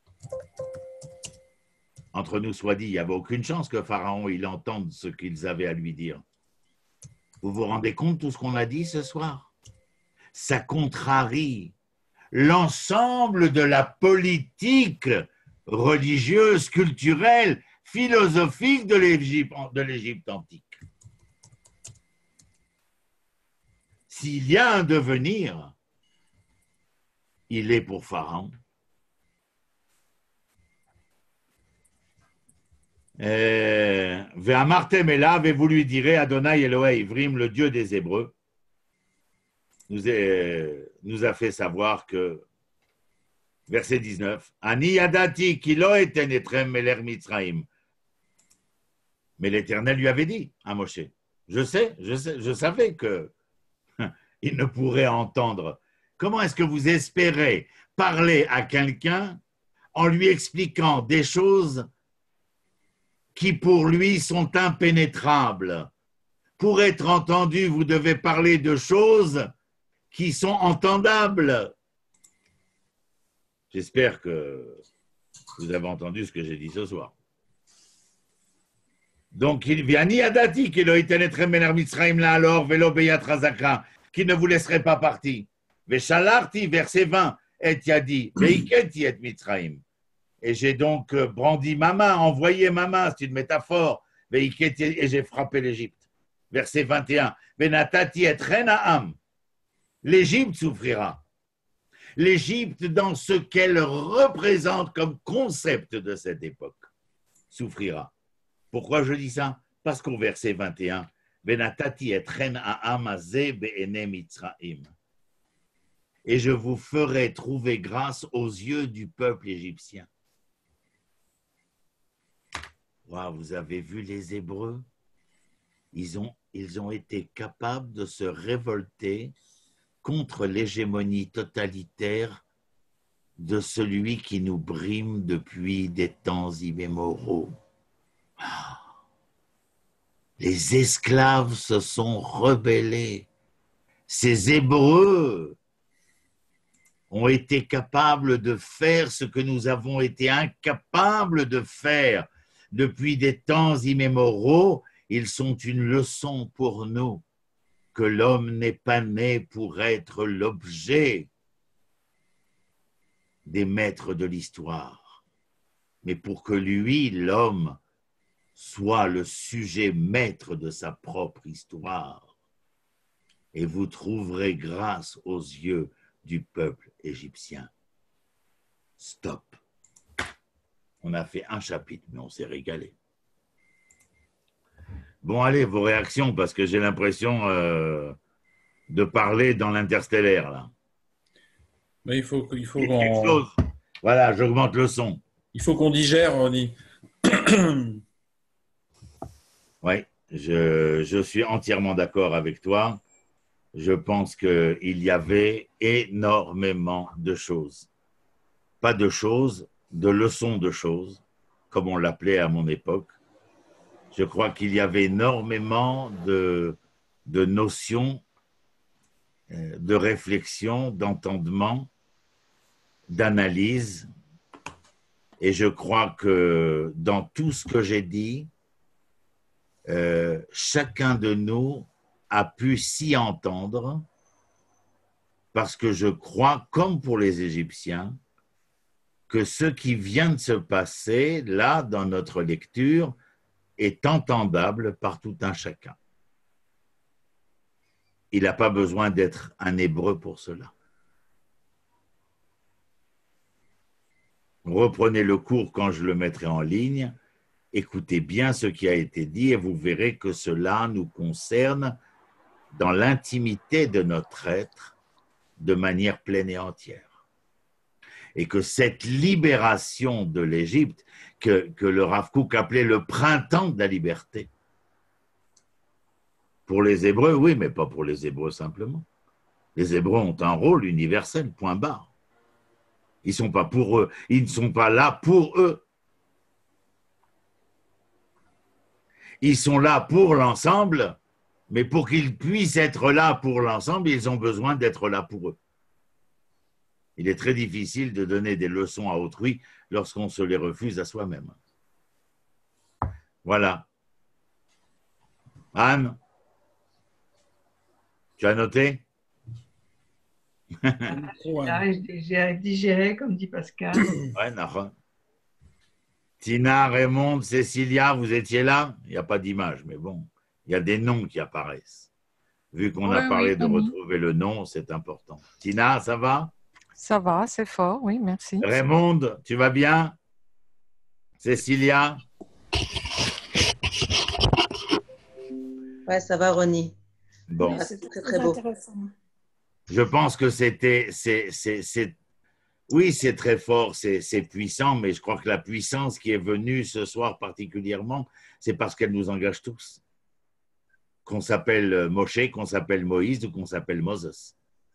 Entre nous soit dit, il n'y avait aucune chance que Pharaon il entende ce qu'ils avaient à lui dire. Vous vous rendez compte de tout ce qu'on a dit ce soir? Ça contrarie l'ensemble de la politique religieuse, culturelle, philosophique de l'Égypte, de l'Égypte antique. S'il y a un devenir, il est pour Pharaon. Ve'amartem elav, et vous lui direz Adonai Elohei Ivrim, le Dieu des Hébreux, nous, est, nous a fait savoir que, verset dix-neuf, Ani yadati ki lo eten etrem meler mitzraim. Mais l'Éternel lui avait dit à Moshe, je sais, je sais, je savais que il ne pourrait entendre. Comment est-ce que vous espérez parler à quelqu'un en lui expliquant des choses qui pour lui sont impénétrables? Pour être entendu, vous devez parler de choses qui sont entendables. J'espère que vous avez entendu ce que j'ai dit ce soir. Donc, il vient ni adati qu'il a été netrem meler mitzraim là alors velo beyat razaka, qui ne vous laisserait pas partir. Veshalarti, verset vingt, et yadi, veiketi et mitzraim. Et j'ai donc brandi ma main, envoyé ma main, c'est une métaphore, veiketi, et j'ai frappé l'Égypte. Verset vingt et un, venatati et renaam. L'Égypte souffrira. L'Égypte, dans ce qu'elle représente comme concept de cette époque, souffrira. Pourquoi je dis ça? Parce qu'au verset vingt et un, venatati et renaam azeh be'ene mitzraim. Et je vous ferai trouver grâce aux yeux du peuple égyptien. Wow, vous avez vu les Hébreux? Ils ont, ils ont été capables de se révolter contre l'hégémonie totalitaire de celui qui nous brime depuis des temps immémoraux. Les esclaves se sont rebellés. Ces Hébreux ont été capables de faire ce que nous avons été incapables de faire depuis des temps immémoraux. Ils sont une leçon pour nous, que l'homme n'est pas né pour être l'objet des maîtres de l'histoire, mais pour que lui, l'homme, soit le sujet maître de sa propre histoire. Et vous trouverez grâce aux yeux du peuple égyptien. Stop. On a fait un chapitre, mais on s'est régalé. Bon, allez, vos réactions, parce que j'ai l'impression euh, de parler dans l'interstellaire, là. Mais il faut, il faut Quelque qu'on chose. Voilà, j'augmente le son. il faut qu'on digère, on dit. Oui, je, je suis entièrement d'accord avec toi. Je pense qu'il y avait énormément de choses. Pas de choses, de leçons de choses, comme on l'appelait à mon époque. Je crois qu'il y avait énormément de, de notions, de réflexion, d'entendement, d'analyse. Et je crois que dans tout ce que j'ai dit, euh, chacun de nous a pu s'y entendre, parce que je crois, comme pour les Égyptiens, que ce qui vient de se passer là dans notre lecture est entendable par tout un chacun. Il n'a pas besoin d'être un Hébreu pour cela. Reprenez le cours quand je le mettrai en ligne, écoutez bien ce qui a été dit et vous verrez que cela nous concerne dans l'intimité de notre être de manière pleine et entière. Et que cette libération de l'Égypte, que, que le Rav Kook appelait le printemps de la liberté, pour les Hébreux, oui, mais pas pour les Hébreux simplement. Les Hébreux ont un rôle universel, point barre. Ils sont pas pour eux, ils ne sont pas là pour eux. Ils sont là pour l'ensemble, mais pour qu'ils puissent être là pour l'ensemble, ils ont besoin d'être là pour eux. Il est très difficile de donner des leçons à autrui lorsqu'on se les refuse à soi-même. Voilà. Anne, tu as noté? J'ai digéré, comme dit Pascal. Ouais, Nahon. Tina, Raymond, Cécilia, vous étiez là? Il n'y a pas d'image, mais bon, il y a des noms qui apparaissent. Vu qu'on Oui, a parlé oui, de oui. retrouver le nom, c'est important. Tina, ça va? Ça va, c'est fort, oui, merci. Raymond, tu vas bien? Cécilia? Ouais, ça va, Ronnie. Bon, Ah, c'est très, très beau. je pense que c'était, c'est, c'est, c'est, oui, c'est très fort, c'est, c'est puissant, mais je crois que la puissance qui est venue ce soir particulièrement, c'est parce qu'elle nous engage tous. Qu'on s'appelle Moshe, qu'on s'appelle Moïse ou qu'on s'appelle Moses.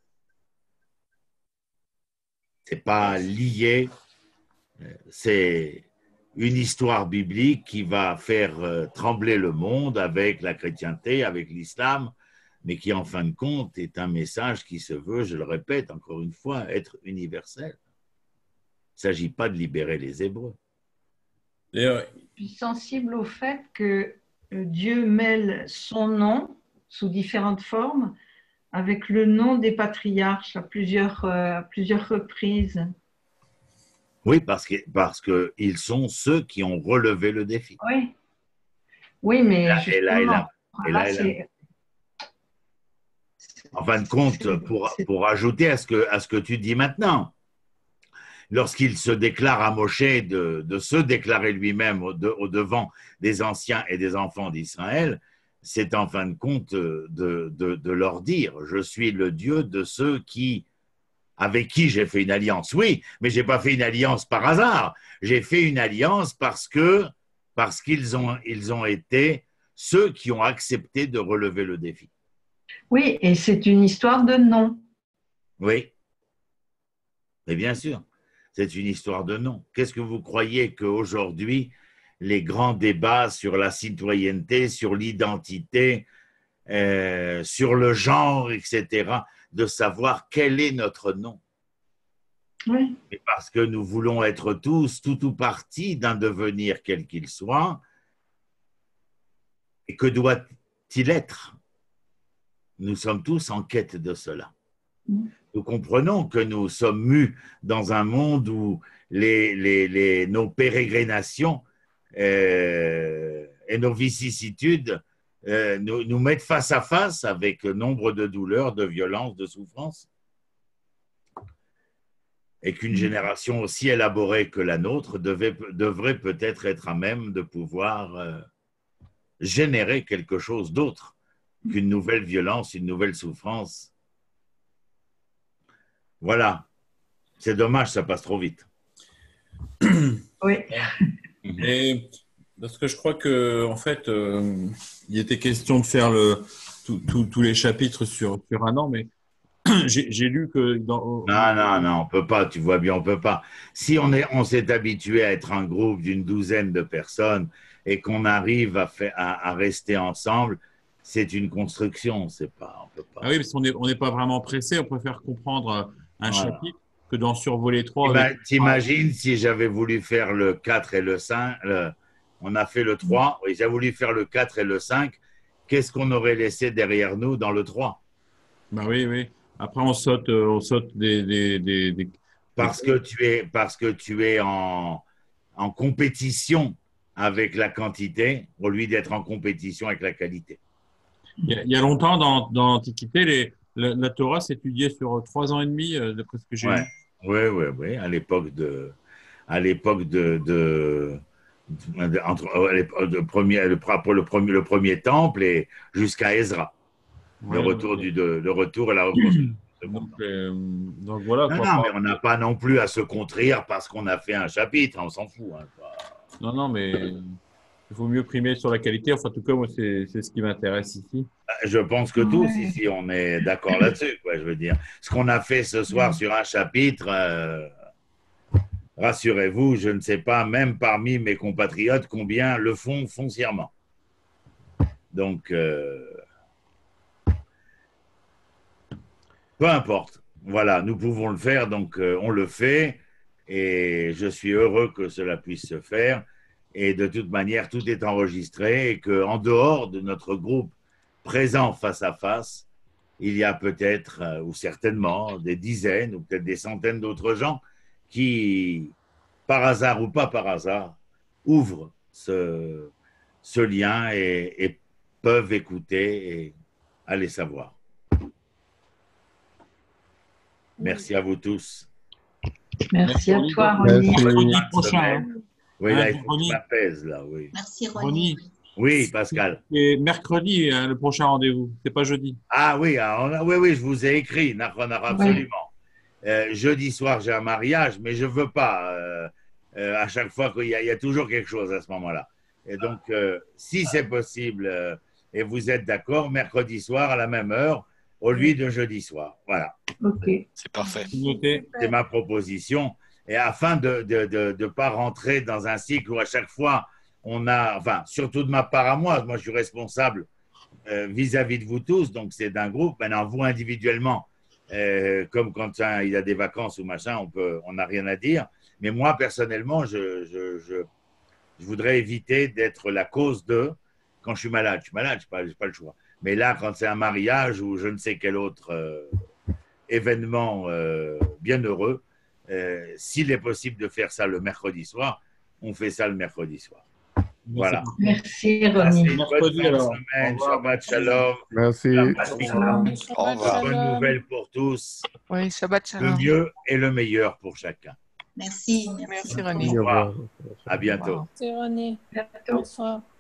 C'est pas lié, c'est une histoire biblique qui va faire trembler le monde avec la chrétienté, avec l'islam, mais qui en fin de compte est un message qui se veut, je le répète encore une fois, être universel. Il ne s'agit pas de libérer les Hébreux. D'ailleurs, Je suis sensible au fait que Dieu mêle son nom sous différentes formes avec le nom des patriarches à plusieurs, euh, à plusieurs reprises. Oui, parce que, parce que ils sont ceux qui ont relevé le défi. Oui, oui, mais Là, justement, et là, et là, et là, là, et là. c'est- En fin de compte, pour, pour ajouter à ce, que, à ce que tu dis maintenant, lorsqu'il se déclare à Moshe de, de se déclarer lui-même au, de, au devant des anciens et des enfants d'Israël, c'est en fin de compte de, de, de leur dire « Je suis le Dieu de ceux qui, avec qui j'ai fait une alliance. » Oui, mais je n'ai pas fait une alliance par hasard. J'ai fait une alliance parce que parce qu'ils ont, ils ont été ceux qui ont accepté de relever le défi. Oui, et c'est une histoire de nom. Oui, mais bien sûr, c'est une histoire de nom. Qu'est-ce que vous croyez qu'aujourd'hui, les grands débats sur la citoyenneté, sur l'identité, euh, sur le genre, et cetera, de savoir quel est notre nom? Oui. Et parce que nous voulons être tous, tout ou partie d'un devenir quel qu'il soit. Et que doit-il être? Nous sommes tous en quête de cela. Nous comprenons que nous sommes mus dans un monde où les, les, les, nos pérégrinations euh, et nos vicissitudes euh, nous, nous mettent face à face avec nombre de douleurs, de violences, de souffrances. Et qu'une génération aussi élaborée que la nôtre devait, devrait peut-être être à même de pouvoir euh, générer quelque chose d'autre qu'une nouvelle violence, une nouvelle souffrance. Voilà. C'est dommage, ça passe trop vite. Oui. Et parce que je crois que en fait, euh, il était question de faire le, tous les chapitres sur, sur un an, mais j'ai lu que dans... Non, non, non, on peut pas, tu vois bien, on peut pas. Si on est, on s'est habitué à être un groupe d'une douzaine de personnes et qu'on arrive à, faire, à, à rester ensemble, c'est une construction, c'est pas, on peut pas. Ah oui, parce qu'on n'est on n'est pas vraiment pressé, on préfère comprendre un Voilà. chapitre que d'en survoler trois. Avec... T'imagines si j'avais voulu faire le quatre et le cinq, le... on a fait le trois, oui, j'ai voulu faire le quatre et le cinq, qu'est-ce qu'on aurait laissé derrière nous dans le trois? Bah oui, oui. Après, on saute, on saute des, des, des, des... Parce que tu es, parce que tu es en, en compétition avec la quantité, au lieu d'être en compétition avec la qualité. Il y a, il y a longtemps, dans, dans l'Antiquité, les, la, la Torah s'étudiait sur trois ans et demi, euh, d'après ce que j'ai ouais. lu. Oui, oui, oui. À l'époque de, à l'époque de, de, de, entre, de premier, le, pour le premier, le premier temple et jusqu'à Ezra. Ouais, le retour ouais. du, de, le retour et la reconstruction. Donc, euh, donc voilà. Non, quoi, non, pas... mais on n'a pas non plus à se contredire parce qu'on a fait un chapitre, on s'en fout. Hein, pas... Non, non, mais il faut mieux primer sur la qualité. Enfin, en tout cas, moi, c'est ce qui m'intéresse ici. Je pense que tous ici, on est d'accord là-dessus, quoi, je veux dire. Ce qu'on a fait ce soir sur un chapitre, euh, rassurez-vous, je ne sais pas, même parmi mes compatriotes, combien le font foncièrement. Donc, euh, peu importe. Voilà, nous pouvons le faire, donc euh, on le fait. Et je suis heureux que cela puisse se faire. Et de toute manière, tout est enregistré et qu'en dehors de notre groupe présent face à face, il y a peut-être, euh, ou certainement, des dizaines ou peut-être des centaines d'autres gens qui, par hasard ou pas par hasard, ouvrent ce, ce lien et, et peuvent écouter et aller savoir. Merci à vous tous. Merci, Merci à toi, Ronnie. Mercredi prochain. Oui, là, il faut que je m'apaise, là, oui. Merci, Ronnie. Oui, Pascal. Et mercredi, hein, le prochain rendez-vous, c'est pas jeudi. Ah oui, alors, oui, oui, je vous ai écrit, absolument. Oui. Euh, jeudi soir, j'ai un mariage, mais je ne veux pas, euh, euh, à chaque fois qu'il y, y a toujours quelque chose à ce moment-là. Et donc, euh, si c'est possible, euh, et vous êtes d'accord, mercredi soir à la même heure, au lieu de jeudi soir. Voilà. Ok. C'est parfait. C'est ma proposition. Et afin de ne de, de, de pas rentrer dans un cycle où à chaque fois, on a, enfin, surtout de ma part à moi, moi je suis responsable euh, vis-à-vis de vous tous, donc c'est d'un groupe. Maintenant, vous individuellement, euh, comme quand hein, il y a des vacances ou machin, on peut, on n'a rien à dire. Mais moi, personnellement, je, je, je, je voudrais éviter d'être la cause de, quand je suis malade. Je suis malade, je n'ai pas, pas le choix. Mais là, quand c'est un mariage ou je ne sais quel autre euh, événement euh, bien heureux, euh, s'il est possible de faire ça le mercredi soir, on fait ça le mercredi soir. Voilà. Merci, Ronnie. Bonne alors. Semaine, Shabbat Shalom. Merci. Au revoir. Bonne nouvelle pour tous. Oui, Shabbat Shalom. Le mieux et le meilleur pour chacun. Merci. Merci, Ronnie. Au revoir. À bientôt. Merci, Ronnie. Bientôt. Bonsoir.